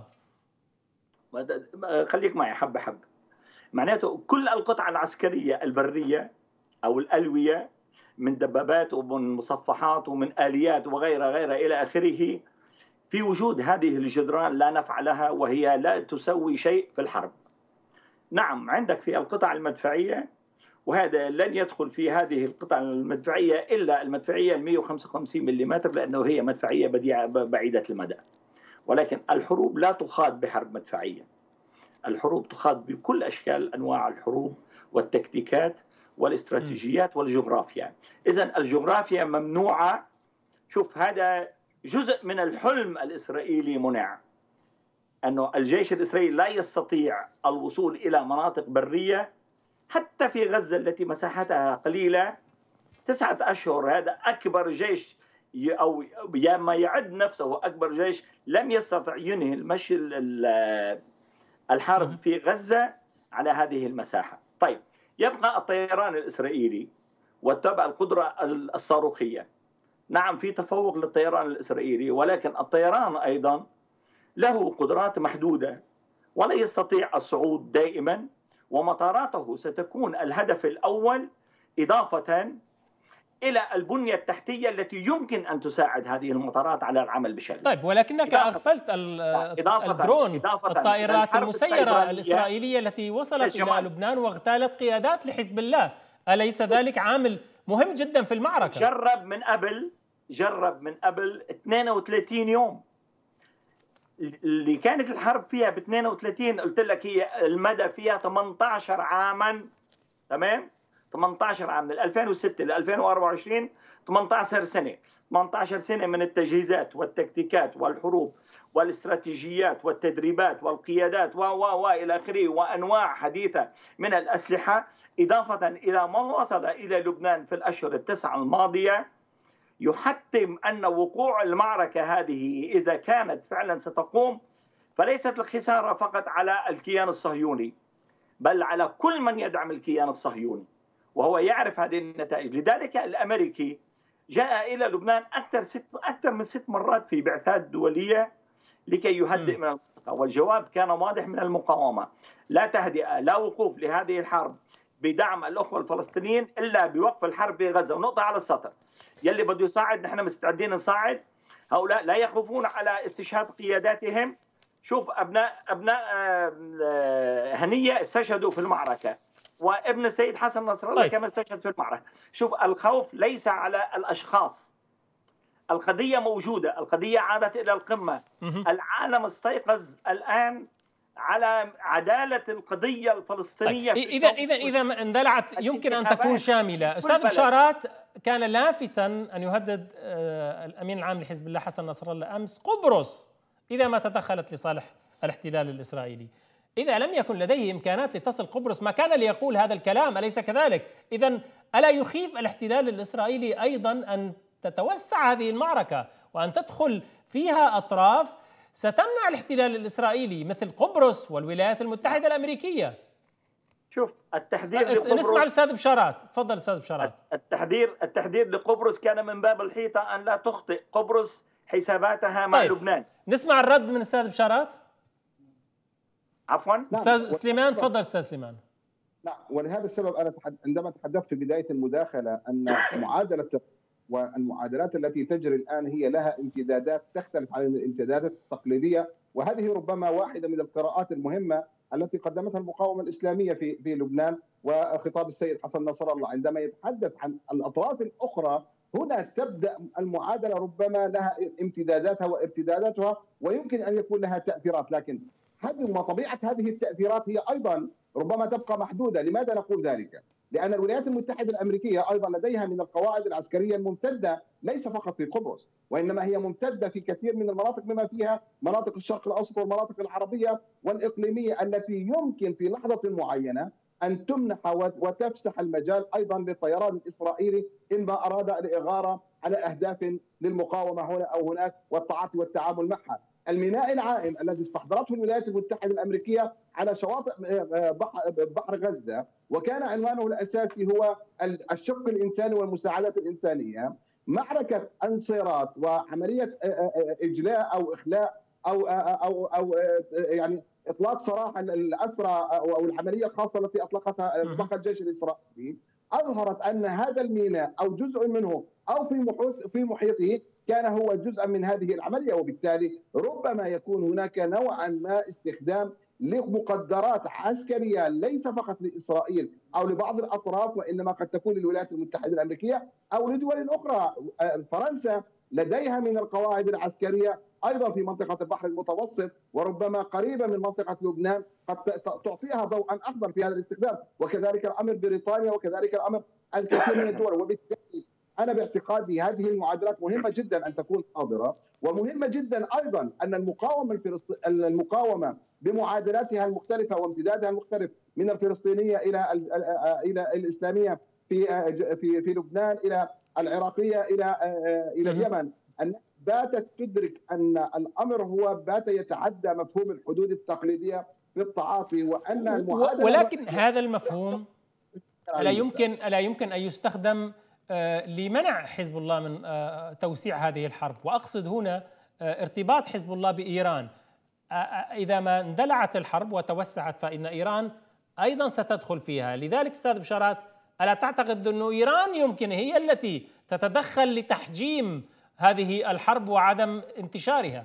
خليك معي حبة حبة. معناته كل القطع العسكرية البرية أو الألوية من دبابات ومن مصفحات ومن آليات وغيرها غيرها إلى آخره، في وجود هذه الجدران لا نفع لها وهي لا تسوي شيء في الحرب. نعم، عندك في القطع المدفعية، وهذا لن يدخل في هذه القطع المدفعية إلا المدفعية مئة وخمسة وخمسين ملم، لأنه هي مدفعية بديعة بعيدة المدى. ولكن الحروب لا تخاض بحرب مدفعية، الحروب تخاض بكل أشكال أنواع الحروب والتكتيكات والاستراتيجيات والجغرافيا. إذن الجغرافيا ممنوعة. شوف، هذا جزء من الحلم الإسرائيلي منع، أنه الجيش الإسرائيلي لا يستطيع الوصول إلى مناطق برية حتى في غزة التي مساحتها قليلة. تسعة أشهر هذا أكبر جيش أو ما يعد نفسه أكبر جيش لم يستطع ينهي المشي الحرب في غزة على هذه المساحة. طيب، يبقى الطيران الإسرائيلي واتبع القدرة الصاروخية. نعم، في تفوق للطيران الإسرائيلي، ولكن الطيران أيضا له قدرات محدودة ولا يستطيع الصعود دائما، ومطاراته ستكون الهدف الأول إضافة إلى البنية التحتية التي يمكن أن تساعد هذه المطارات على العمل بشكل. طيب، ولكنك أغفلت الدرون، إضافة الطائرات المسيرة الإسرائيلية التي وصلت إلى لبنان واغتالت قيادات لحزب الله، أليس ذلك عامل مهم جدا في المعركة؟ جرب من قبل جرب من قبل اثنين وثلاثين يوم اللي كانت الحرب فيها ب اثنين وثلاثين، قلت لك هي المدى فيها ثمانية عشر عاما، تمام؟ ثمانية عشر عام، من ألفين وستة ل ألفين وأربعة وعشرين، ثمانية عشر سنة، ثمانية عشر سنة من التجهيزات والتكتيكات والحروب والاستراتيجيات والتدريبات والقيادات و و و الى اخره، وانواع حديثة من الأسلحة، إضافة إلى ما وصل إلى لبنان في الأشهر التسعة الماضية، يحتم أن وقوع المعركة هذه إذا كانت فعلا ستقوم فليست الخسارة فقط على الكيان الصهيوني، بل على كل من يدعم الكيان الصهيوني، وهو يعرف هذه النتائج. لذلك الأمريكي جاء إلى لبنان أكثر ست أكثر من ست مرات في بعثات دولية لكي يهدئ من المنطقة، والجواب كان واضح من المقاومة: لا تهدئة، لا وقوف لهذه الحرب بدعم الأخوة الفلسطينيين إلا بوقف الحرب بغزة. ونقطة على السطر: يلي بده يساعد نحن مستعدين نساعد، هؤلاء لا يخافون على استشهاد قياداتهم. شوف، أبناء أبناء هنية استشهدوا في المعركة، وابن السيد حسن نصر الله كما استشهد في المعركة. شوف، الخوف ليس على الأشخاص، القضية موجودة، القضية عادت إلى القمة. العالم استيقظ الآن على عدالة القضية الفلسطينية. طيب. إذا إذا إذا اندلعت يمكن أن تكون شاملة. أستاذ بشارات، كان لافتا أن يهدد الأمين العام لحزب الله حسن نصر الله أمس قبرص إذا ما تدخلت لصالح الاحتلال الإسرائيلي. إذا لم يكن لديه إمكانات لتصل قبرص ما كان ليقول هذا الكلام، أليس كذلك؟ إذن ألا يخيف الاحتلال الإسرائيلي أيضا أن تتوسع هذه المعركة وأن تدخل فيها أطراف ستمنع الاحتلال الإسرائيلي مثل قبرص والولايات المتحدة الأمريكية؟ شوف، التحذير لقبرص، نسمع الأستاذ بشارات. تفضل أستاذ بشارات. التحذير التحذير لقبرص كان من باب الحيطة أن لا تخطئ قبرص حساباتها مع طيب. لبنان. نسمع الرد من الأستاذ بشارات. عفوا أستاذ نعم. سليمان، تفضل أستاذ سليمان. نعم، ولهذا السبب أنا عندما تحدثت في بداية المداخلة أن معادلة والمعادلات التي تجري الآن هي لها امتدادات تختلف عن الامتدادات التقليدية، وهذه ربما واحدة من القراءات المهمة التي قدمتها المقاومة الإسلامية في في لبنان وخطاب السيد حسن نصر الله عندما يتحدث عن الأطراف الأخرى. هنا تبدأ المعادلة ربما لها امتداداتها وارتداداتها، ويمكن أن يكون لها تأثيرات، لكن حجم وطبيعة هذه التأثيرات هي أيضا ربما تبقى محدودة. لماذا نقول ذلك؟ لأن الولايات المتحدة الأمريكية أيضا لديها من القواعد العسكرية الممتدة ليس فقط في قبرص، وإنما هي ممتدة في كثير من المناطق بما فيها مناطق الشرق الأوسط والمناطق العربية والإقليمية التي يمكن في لحظة معينة أن تمنح وتفسح المجال أيضا للطيران الإسرائيلي إن ما أراد الإغارة على أهداف للمقاومة هنا أو هناك والتعاطي والتعامل معها. الميناء العائم الذي استحضرته الولايات المتحدة الأمريكية على شواطئ بحر غزة وكان عنوانه الأساسي هو الشق الإنساني والمساعدات الإنسانية، معركة انصيرات وعملية إجلاء أو إخلاء أو أو أو يعني إطلاق سراح الأسرى أو العملية الخاصة التي أطلقتها أطلق الجيش الإسرائيلي أظهرت أن هذا الميناء أو جزء منه أو في محيط في محيطه كان هو جزءا من هذه العملية، وبالتالي ربما يكون هناك نوعا ما استخدام لمقدرات عسكرية ليس فقط لإسرائيل أو لبعض الأطراف، وإنما قد تكون للولايات المتحدة الأمريكية أو لدول أخرى. فرنسا لديها من القواعد العسكرية أيضا في منطقة البحر المتوسط وربما قريبة من منطقة لبنان قد تعطيها ضوءا أخضر في هذا الاستخدام، وكذلك الأمر بريطانيا وكذلك الأمر الكثير من الدول. وبالتالي أنا باعتقادي هذه المعادلات مهمة جدا أن تكون حاضرة، ومهمة جدا أيضا أن المقاومة الفلسطي... المقاومة بمعادلاتها المختلفة وامتدادها المختلف من الفلسطينية إلى ال... إلى الإسلامية في في في لبنان إلى العراقية إلى إلى اليمن، أن باتت تدرك أن الأمر هو بات يتعدى مفهوم الحدود التقليدية في التعاطي، وأن المعادلة ولكن هذا المفهوم ألا يمكن ألا يمكن أن يستخدم لمنع حزب الله من توسيع هذه الحرب؟ وأقصد هنا ارتباط حزب الله بإيران. إذا ما اندلعت الحرب وتوسعت فإن إيران أيضا ستدخل فيها. لذلك أستاذ بشارات، ألا تعتقد أن إيران يمكن هي التي تتدخل لتحجيم هذه الحرب وعدم انتشارها؟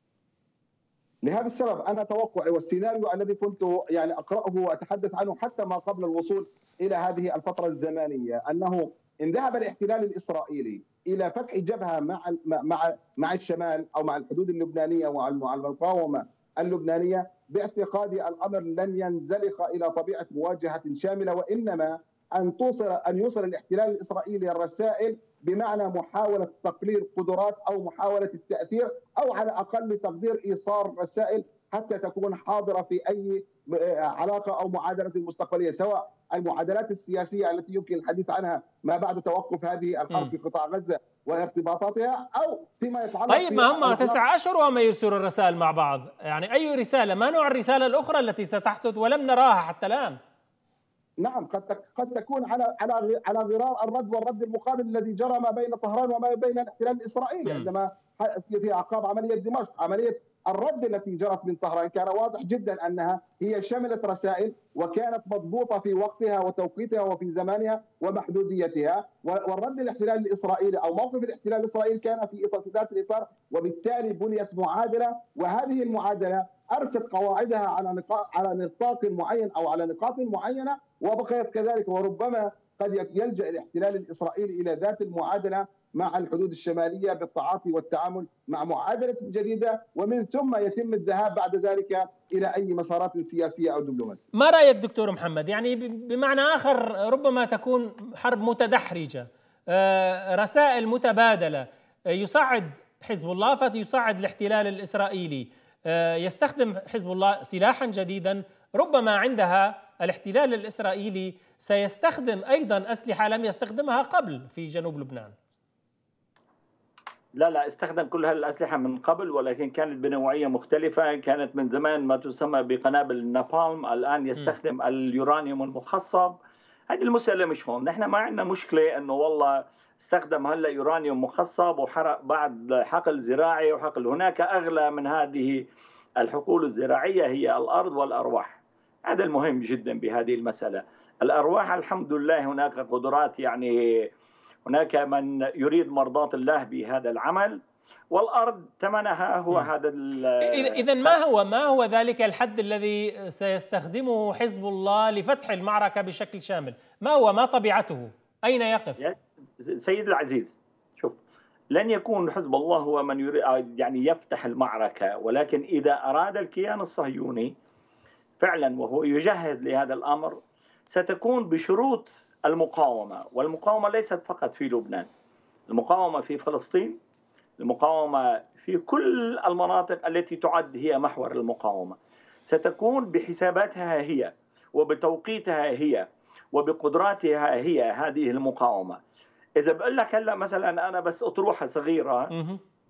لهذا السبب أنا توقعي والسيناريو الذي كنت يعني أقرأه وأتحدث عنه حتى ما قبل الوصول إلى هذه الفترة الزمانية، أنه إن ذهب الاحتلال الإسرائيلي إلى فتح جبهة مع مع مع الشمال أو مع الحدود اللبنانية ومع المقاومة اللبنانية، باعتقادي الأمر لن ينزلق إلى طبيعة مواجهة شاملة، وإنما أن توصل أن يوصل الاحتلال الإسرائيلي الرسائل بمعنى محاولة تقليل قدرات أو محاولة التأثير، أو على أقل تقدير إيصال رسائل حتى تكون حاضرة في أي علاقة أو معادلة مستقبلية، سواء المعادلات السياسية التي يمكن الحديث عنها ما بعد توقف هذه الحرب في قطاع غزة وارتباطاتها، أو فيما يتعلق طيب ما هم تسعة أشهر وما يرسلوا الرسائل مع بعض، يعني أي رسالة؟ ما نوع الرسالة الأخرى التي ستحدث ولم نراها حتى الآن؟ نعم، قد قد تكون على على على غرار الرد والرد المقابل الذي جرى ما بين طهران وما بين الاحتلال الإسرائيلي عندما في أعقاب عملية دمشق. عملية الرد التي جرت من طهران كان واضح جدا أنها هي شملت رسائل وكانت مضبوطة في وقتها وتوقيتها وفي زمانها ومحدوديتها، والرد الاحتلال الإسرائيلي أو موقف الاحتلال الإسرائيلي كان في ذات الإطار، وبالتالي بنيت معادلة، وهذه المعادلة أرست قواعدها على نقاط على نطاق معين أو على نقاط معينة، وبقيت كذلك، وربما قد يلجأ الاحتلال الإسرائيلي إلى ذات المعادلة مع الحدود الشمالية بالتعاطي والتعامل مع معادلة جديدة، ومن ثم يتم الذهاب بعد ذلك إلى أي مسارات سياسية أو دبلوماسية. ما رأيك دكتور محمد؟ يعني بمعنى آخر ربما تكون حرب متدحرجة، رسائل متبادلة، يصعد حزب الله فيصعد الاحتلال الإسرائيلي، يستخدم حزب الله سلاحا جديدا، ربما عندها الاحتلال الإسرائيلي سيستخدم أيضا أسلحة لم يستخدمها قبل في جنوب لبنان. لا لا استخدم كل هالأسلحة من قبل، ولكن كانت بنوعية مختلفة، كانت من زمان ما تسمى بقنابل النابالم، الآن يستخدم م. اليورانيوم المخصب. هذه المسألة مش هون، نحن ما عندنا مشكلة أنه والله استخدم هلا يورانيوم مخصب وحرق بعد حقل زراعي وحقل. هناك أغلى من هذه الحقول الزراعية هي الأرض والأرواح، هذا المهم جدا بهذه المسألة. الأرواح الحمد لله هناك قدرات، يعني هناك من يريد مرضاة الله بهذا العمل، والأرض ثمنها هو م. هذا. إذا ما هو ما هو ذلك الحد الذي سيستخدمه حزب الله لفتح المعركة بشكل شامل؟ ما هو ما طبيعته؟ أين يقف؟ سيد العزيز، شوف، لن يكون حزب الله هو من يريد يعني يفتح المعركة، ولكن إذا أراد الكيان الصهيوني فعلا وهو يجهز لهذا الأمر ستكون بشروط المقاومة، والمقاومة ليست فقط في لبنان، المقاومة في فلسطين، المقاومة في كل المناطق التي تعد هي محور المقاومة، ستكون بحساباتها هي وبتوقيتها هي وبقدراتها هي هذه المقاومة. إذا بقول لك هلا مثلا أنا بس أطروحة صغيرة،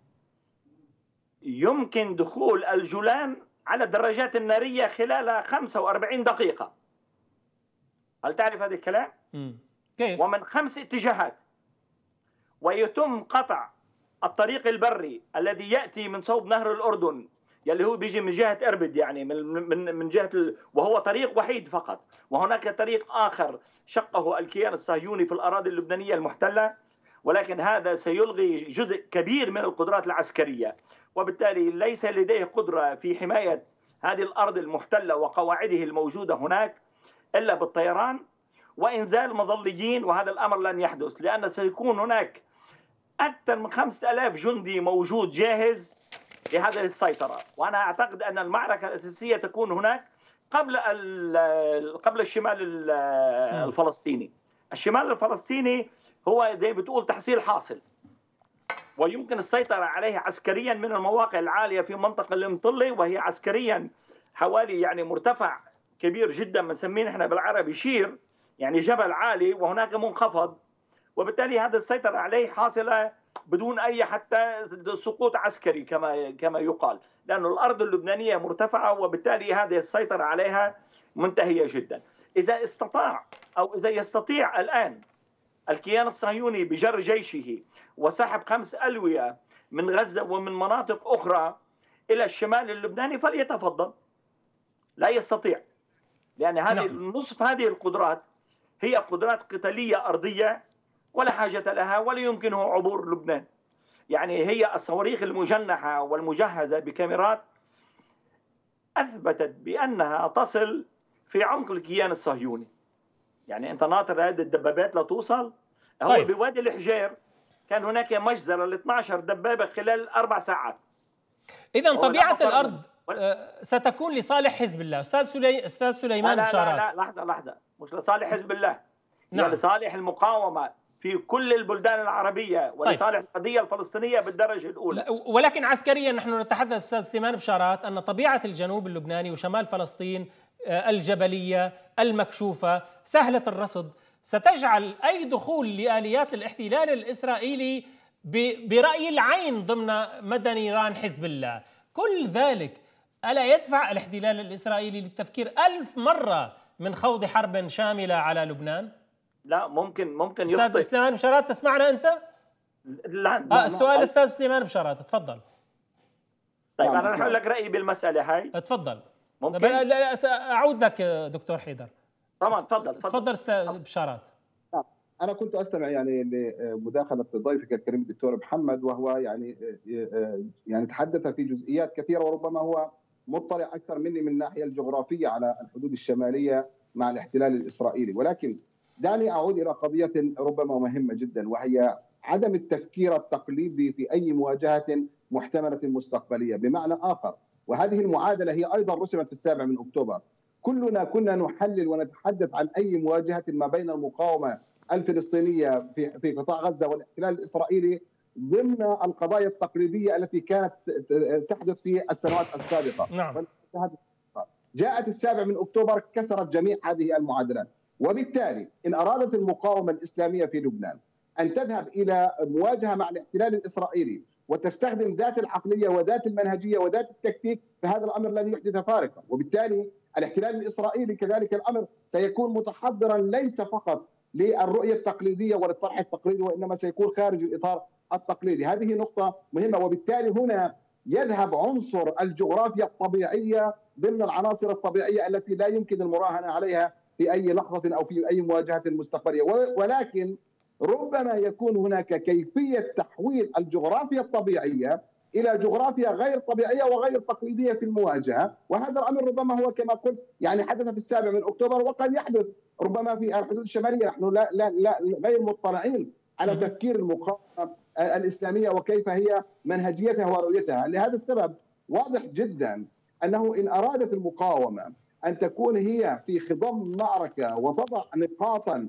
يمكن دخول الجولان على الدراجات النارية خلال خمسة وأربعين دقيقة. هل تعرف هذا الكلام؟ كيف؟ ومن خمس اتجاهات، ويتم قطع الطريق البري الذي يأتي من صوب نهر الأردن، يلي هو بيجي من جهة أربد، يعني من من من جهة ال... وهو طريق وحيد فقط، وهناك طريق آخر شقه الكيان الصهيوني في الأراضي اللبنانية المحتلة، ولكن هذا سيلغي جزء كبير من القدرات العسكرية، وبالتالي ليس لديه قدرة في حماية هذه الأرض المحتلة وقواعده الموجودة هناك إلا بالطيران وإنزال مظليين، وهذا الأمر لن يحدث لأن سيكون هناك أكثر من خمسة آلاف جندي موجود جاهز لهذه السيطرة. وأنا أعتقد أن المعركة الأساسية تكون هناك قبل قبل الشمال الفلسطيني. الشمال الفلسطيني هو زي بتقول تحصيل حاصل، ويمكن السيطرة عليه عسكريا من المواقع العالية في منطقة المطلة، وهي عسكريا حوالي يعني مرتفع كبير جدا بنسميه احنا بالعربي شير، يعني جبل عالي وهناك منخفض، وبالتالي هذا السيطرة عليه حاصلة بدون أي حتى سقوط عسكري كما كما يقال، لأن الأرض اللبنانية مرتفعة وبالتالي هذه السيطرة عليها منتهية جدا. إذا استطاع أو إذا يستطيع الآن الكيان الصهيوني بجر جيشه وسحب خمس ألوية من غزة ومن مناطق أخرى إلى الشمال اللبناني فليتفضل. لا يستطيع، لأن هذه نعم. نصف هذه القدرات هي قدرات قتالية أرضية ولا حاجة لها ولا يمكنه عبور لبنان. يعني هي الصواريخ المجنحة والمجهزة بكاميرات أثبتت بأنها تصل في عمق الكيان الصهيوني. يعني أنت ناطر هذه الدبابات لا توصل. هو طيب. بوادي الحجير كان هناك مجزرة ل اثنتي عشرة دبابة خلال أربع ساعات. إذا طبيعة الأرض ستكون لصالح حزب الله. أستاذ سلي... أستاذ سليمان بشارات. لا لا لا لحظة لحظة، مش لصالح حزب الله، نعم. لصالح المقاومة في كل البلدان العربية ولصالح طيب. القضية الفلسطينية بالدرجة الأولى. ولكن عسكريا نحن نتحدث أستاذ سليمان بشارات أن طبيعة الجنوب اللبناني وشمال فلسطين الجبلية المكشوفة سهلة الرصد ستجعل أي دخول لآليات الاحتلال الإسرائيلي برأي العين ضمن مدى نيران حزب الله. كل ذلك ألا يدفع الاحتلال الإسرائيلي للتفكير ألف مرة من خوض حرب شاملة على لبنان؟ لا ممكن ممكن يخطئ. أستاذ سليمان بشارات تسمعنا أنت؟ لا, لا آه السؤال أستاذ سليمان بشارات، تفضل. طيب أنا رح أقول لك رأيي بالمسألة هاي. تفضل. ممكن؟ أعود لك دكتور حيدر. طبعا تفضل تفضل أستاذ بشارات. أنا كنت أستمع يعني لمداخلة ضيفك الكريم الدكتور محمد، وهو يعني يعني تحدث في جزئيات كثيرة وربما هو مطلع أكثر مني من الناحية الجغرافية على الحدود الشمالية مع الاحتلال الإسرائيلي. ولكن دعني أعود إلى قضية ربما مهمة جدا، وهي عدم التفكير التقليدي في أي مواجهة محتملة مستقبلية. بمعنى آخر، وهذه المعادلة هي أيضا رسمت في السابع من أكتوبر، كلنا كنا نحلل ونتحدث عن أي مواجهة ما بين المقاومة الفلسطينية في في قطاع غزة والاحتلال الإسرائيلي ضمن القضايا التقليدية التي كانت تحدث في السنوات السابقة. نعم. جاءت السابع من أكتوبر كسرت جميع هذه المعادلات، وبالتالي إن أرادت المقاومة الإسلامية في لبنان أن تذهب إلى مواجهة مع الاحتلال الإسرائيلي وتستخدم ذات العقلية وذات المنهجية وذات التكتيك، فهذا الأمر لن يحدث فارقا. وبالتالي الاحتلال الإسرائيلي كذلك الأمر سيكون متحضرا ليس فقط للرؤية التقليدية وللطرح التقليدي، وإنما سيكون خارج الإطار التقليدي. هذه نقطة مهمة. وبالتالي هنا يذهب عنصر الجغرافيا الطبيعية ضمن العناصر الطبيعية التي لا يمكن المراهنة عليها في أي لحظة أو في أي مواجهة مستقبلية. ولكن ربما يكون هناك كيفية تحويل الجغرافيا الطبيعية إلى جغرافيا غير طبيعية وغير تقليدية في المواجهة، وهذا الأمر ربما هو كما قلت يعني حدث في السابع من أكتوبر وقد يحدث ربما في الحدود الشمالية. نحن لا لا لا غير مطلعين على تفكير المقاومة الإسلامية وكيف هي منهجيتها ورؤيتها. لهذا السبب واضح جدا أنه إن أرادت المقاومة أن تكون هي في خضم معركة وتضع نقاطا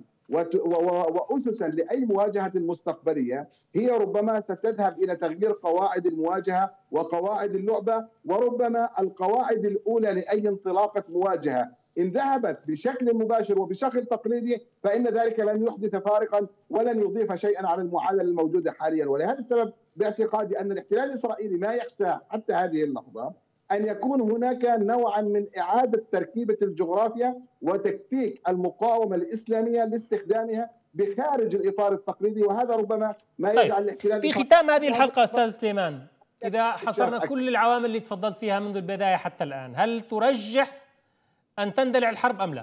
وأسسا لأي مواجهة مستقبلية، هي ربما ستذهب إلى تغيير قواعد المواجهة وقواعد اللعبة، وربما القواعد الأولى لأي انطلاقة مواجهة إن ذهبت بشكل مباشر وبشكل تقليدي فإن ذلك لن يحدث فارقا ولن يضيف شيئا على المعادلة الموجودة حاليا. ولهذا السبب باعتقادي أن الاحتلال الإسرائيلي ما يخشى حتى هذه اللحظة أن يكون هناك نوعا من إعادة تركيبة الجغرافيا وتكتيك المقاومة الإسلامية لاستخدامها بخارج الإطار التقليدي، وهذا ربما ما يجعل طيب. الاحتلال. في ختام هذه الحلقة أستاذ سليمان، إذا حصرنا كل العوامل اللي تفضلت فيها منذ البداية حتى الآن، هل ترجح أن تندلع الحرب أم لا؟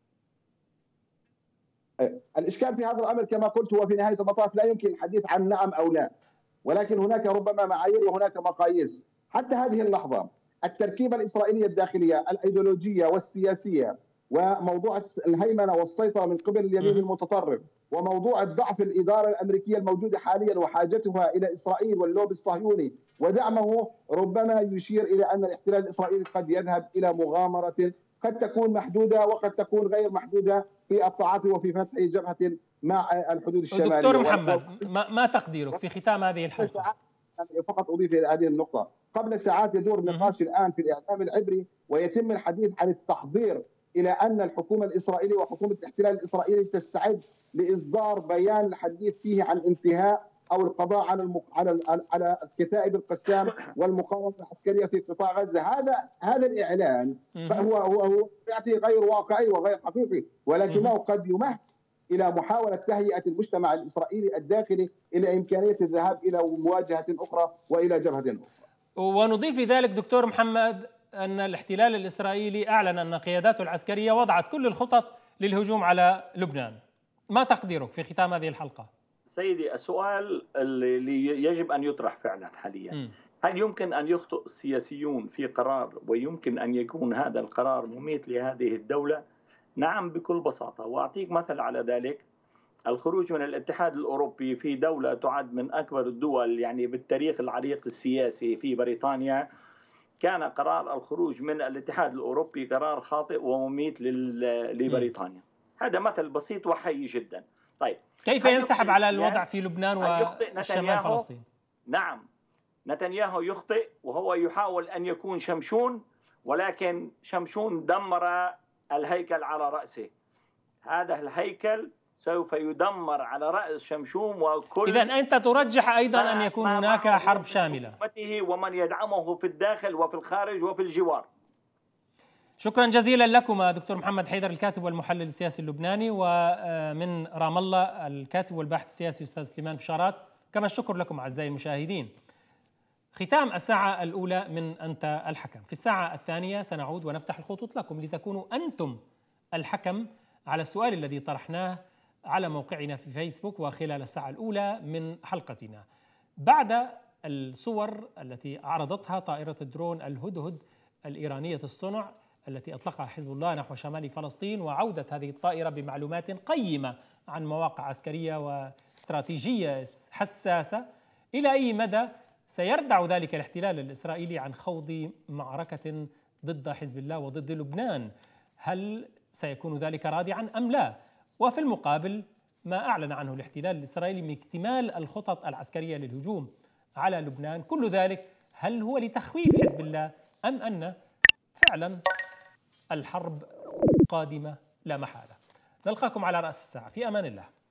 الإشكال في هذا الأمر كما قلت هو في نهاية المطاف لا يمكن الحديث عن نعم أو لا، ولكن هناك ربما معايير وهناك مقاييس. حتى هذه اللحظة التركيبة الإسرائيلية الداخلية الأيديولوجية والسياسية وموضوع الهيمنة والسيطرة من قبل اليمين المتطرف وموضوع الضعف الإدارة الأمريكية الموجودة حاليا وحاجتها إلى إسرائيل واللوبي الصهيوني ودعمه ربما يشير إلى أن الاحتلال الإسرائيلي قد يذهب إلى مغامرة قد تكون محدودة وقد تكون غير محدودة في التعاطي وفي فتح جبهة مع الحدود الشمالية. دكتور محمد، ما تقديرك في ختام هذه الحلقة؟ فقط أضيف إلى هذه النقطة، قبل ساعات يدور نقاش الآن في الإعلام العبري ويتم الحديث عن التحضير إلى أن الحكومة الإسرائيلية وحكومة الاحتلال الإسرائيلي تستعد لإصدار بيان الحديث فيه عن انتهاء او القضاء على المق... على على الكتائب القسام والمقاومه العسكريه في قطاع غزه. هذا هذا الاعلان هو هو هو ياتي غير واقعي وغير حقيقي، ولكنه قد يمهد الى محاوله تهيئه المجتمع الاسرائيلي الداخلي الى امكانيه الذهاب الى مواجهه اخرى والى جبهه اخرى. ونضيف لذلك دكتور محمد ان الاحتلال الاسرائيلي اعلن ان قياداته العسكريه وضعت كل الخطط للهجوم على لبنان. ما تقديرك في ختام هذه الحلقه؟ سيدي، السؤال اللي يجب ان يطرح فعلا حاليا، م. هل يمكن ان يخطئ السياسيون في قرار ويمكن ان يكون هذا القرار مميت لهذه الدوله؟ نعم بكل بساطه، واعطيك مثل على ذلك. الخروج من الاتحاد الأوروبي في دولة تعد من أكبر الدول يعني بالتاريخ العريق السياسي في بريطانيا، كان قرار الخروج من الاتحاد الأوروبي قرار خاطئ ومميت لبريطانيا. هذا مثل بسيط وحي جدا. طيب كيف ينسحب على الوضع في لبنان والشمال فلسطين؟ نعم، نتنياهو يخطئ وهو يحاول أن يكون شمشون، ولكن شمشون دمر الهيكل على رأسه. هذا الهيكل سوف يدمر على رأس شمشون وكل. إذن أنت ترجح أيضا أن يكون هناك حرب شاملة ومن يدعمه في الداخل وفي الخارج وفي الجوار. شكرا جزيلا لكما دكتور محمد حيدر الكاتب والمحلل السياسي اللبناني، ومن رام الله الكاتب والباحث السياسي أستاذ سليمان بشارات. كما الشكر لكم أعزائي المشاهدين. ختام الساعة الأولى من أنت الحكم. في الساعة الثانية سنعود ونفتح الخطوط لكم لتكونوا أنتم الحكم على السؤال الذي طرحناه على موقعنا في فيسبوك وخلال الساعة الأولى من حلقتنا. بعد الصور التي عرضتها طائرة الدرون الهدهد الإيرانية الصنع التي أطلقها حزب الله نحو شمال فلسطين، وعودة هذه الطائرة بمعلومات قيمة عن مواقع عسكرية واستراتيجية حساسة، إلى أي مدى سيردع ذلك الاحتلال الإسرائيلي عن خوض معركة ضد حزب الله وضد لبنان؟ هل سيكون ذلك رادعا أم لا؟ وفي المقابل ما أعلن عنه الاحتلال الإسرائيلي من اكتمال الخطط العسكرية للهجوم على لبنان، كل ذلك هل هو لتخويف حزب الله أم أن فعلا الحرب قادمة لا محالة؟ نلقاكم على رأس الساعة، في أمان الله.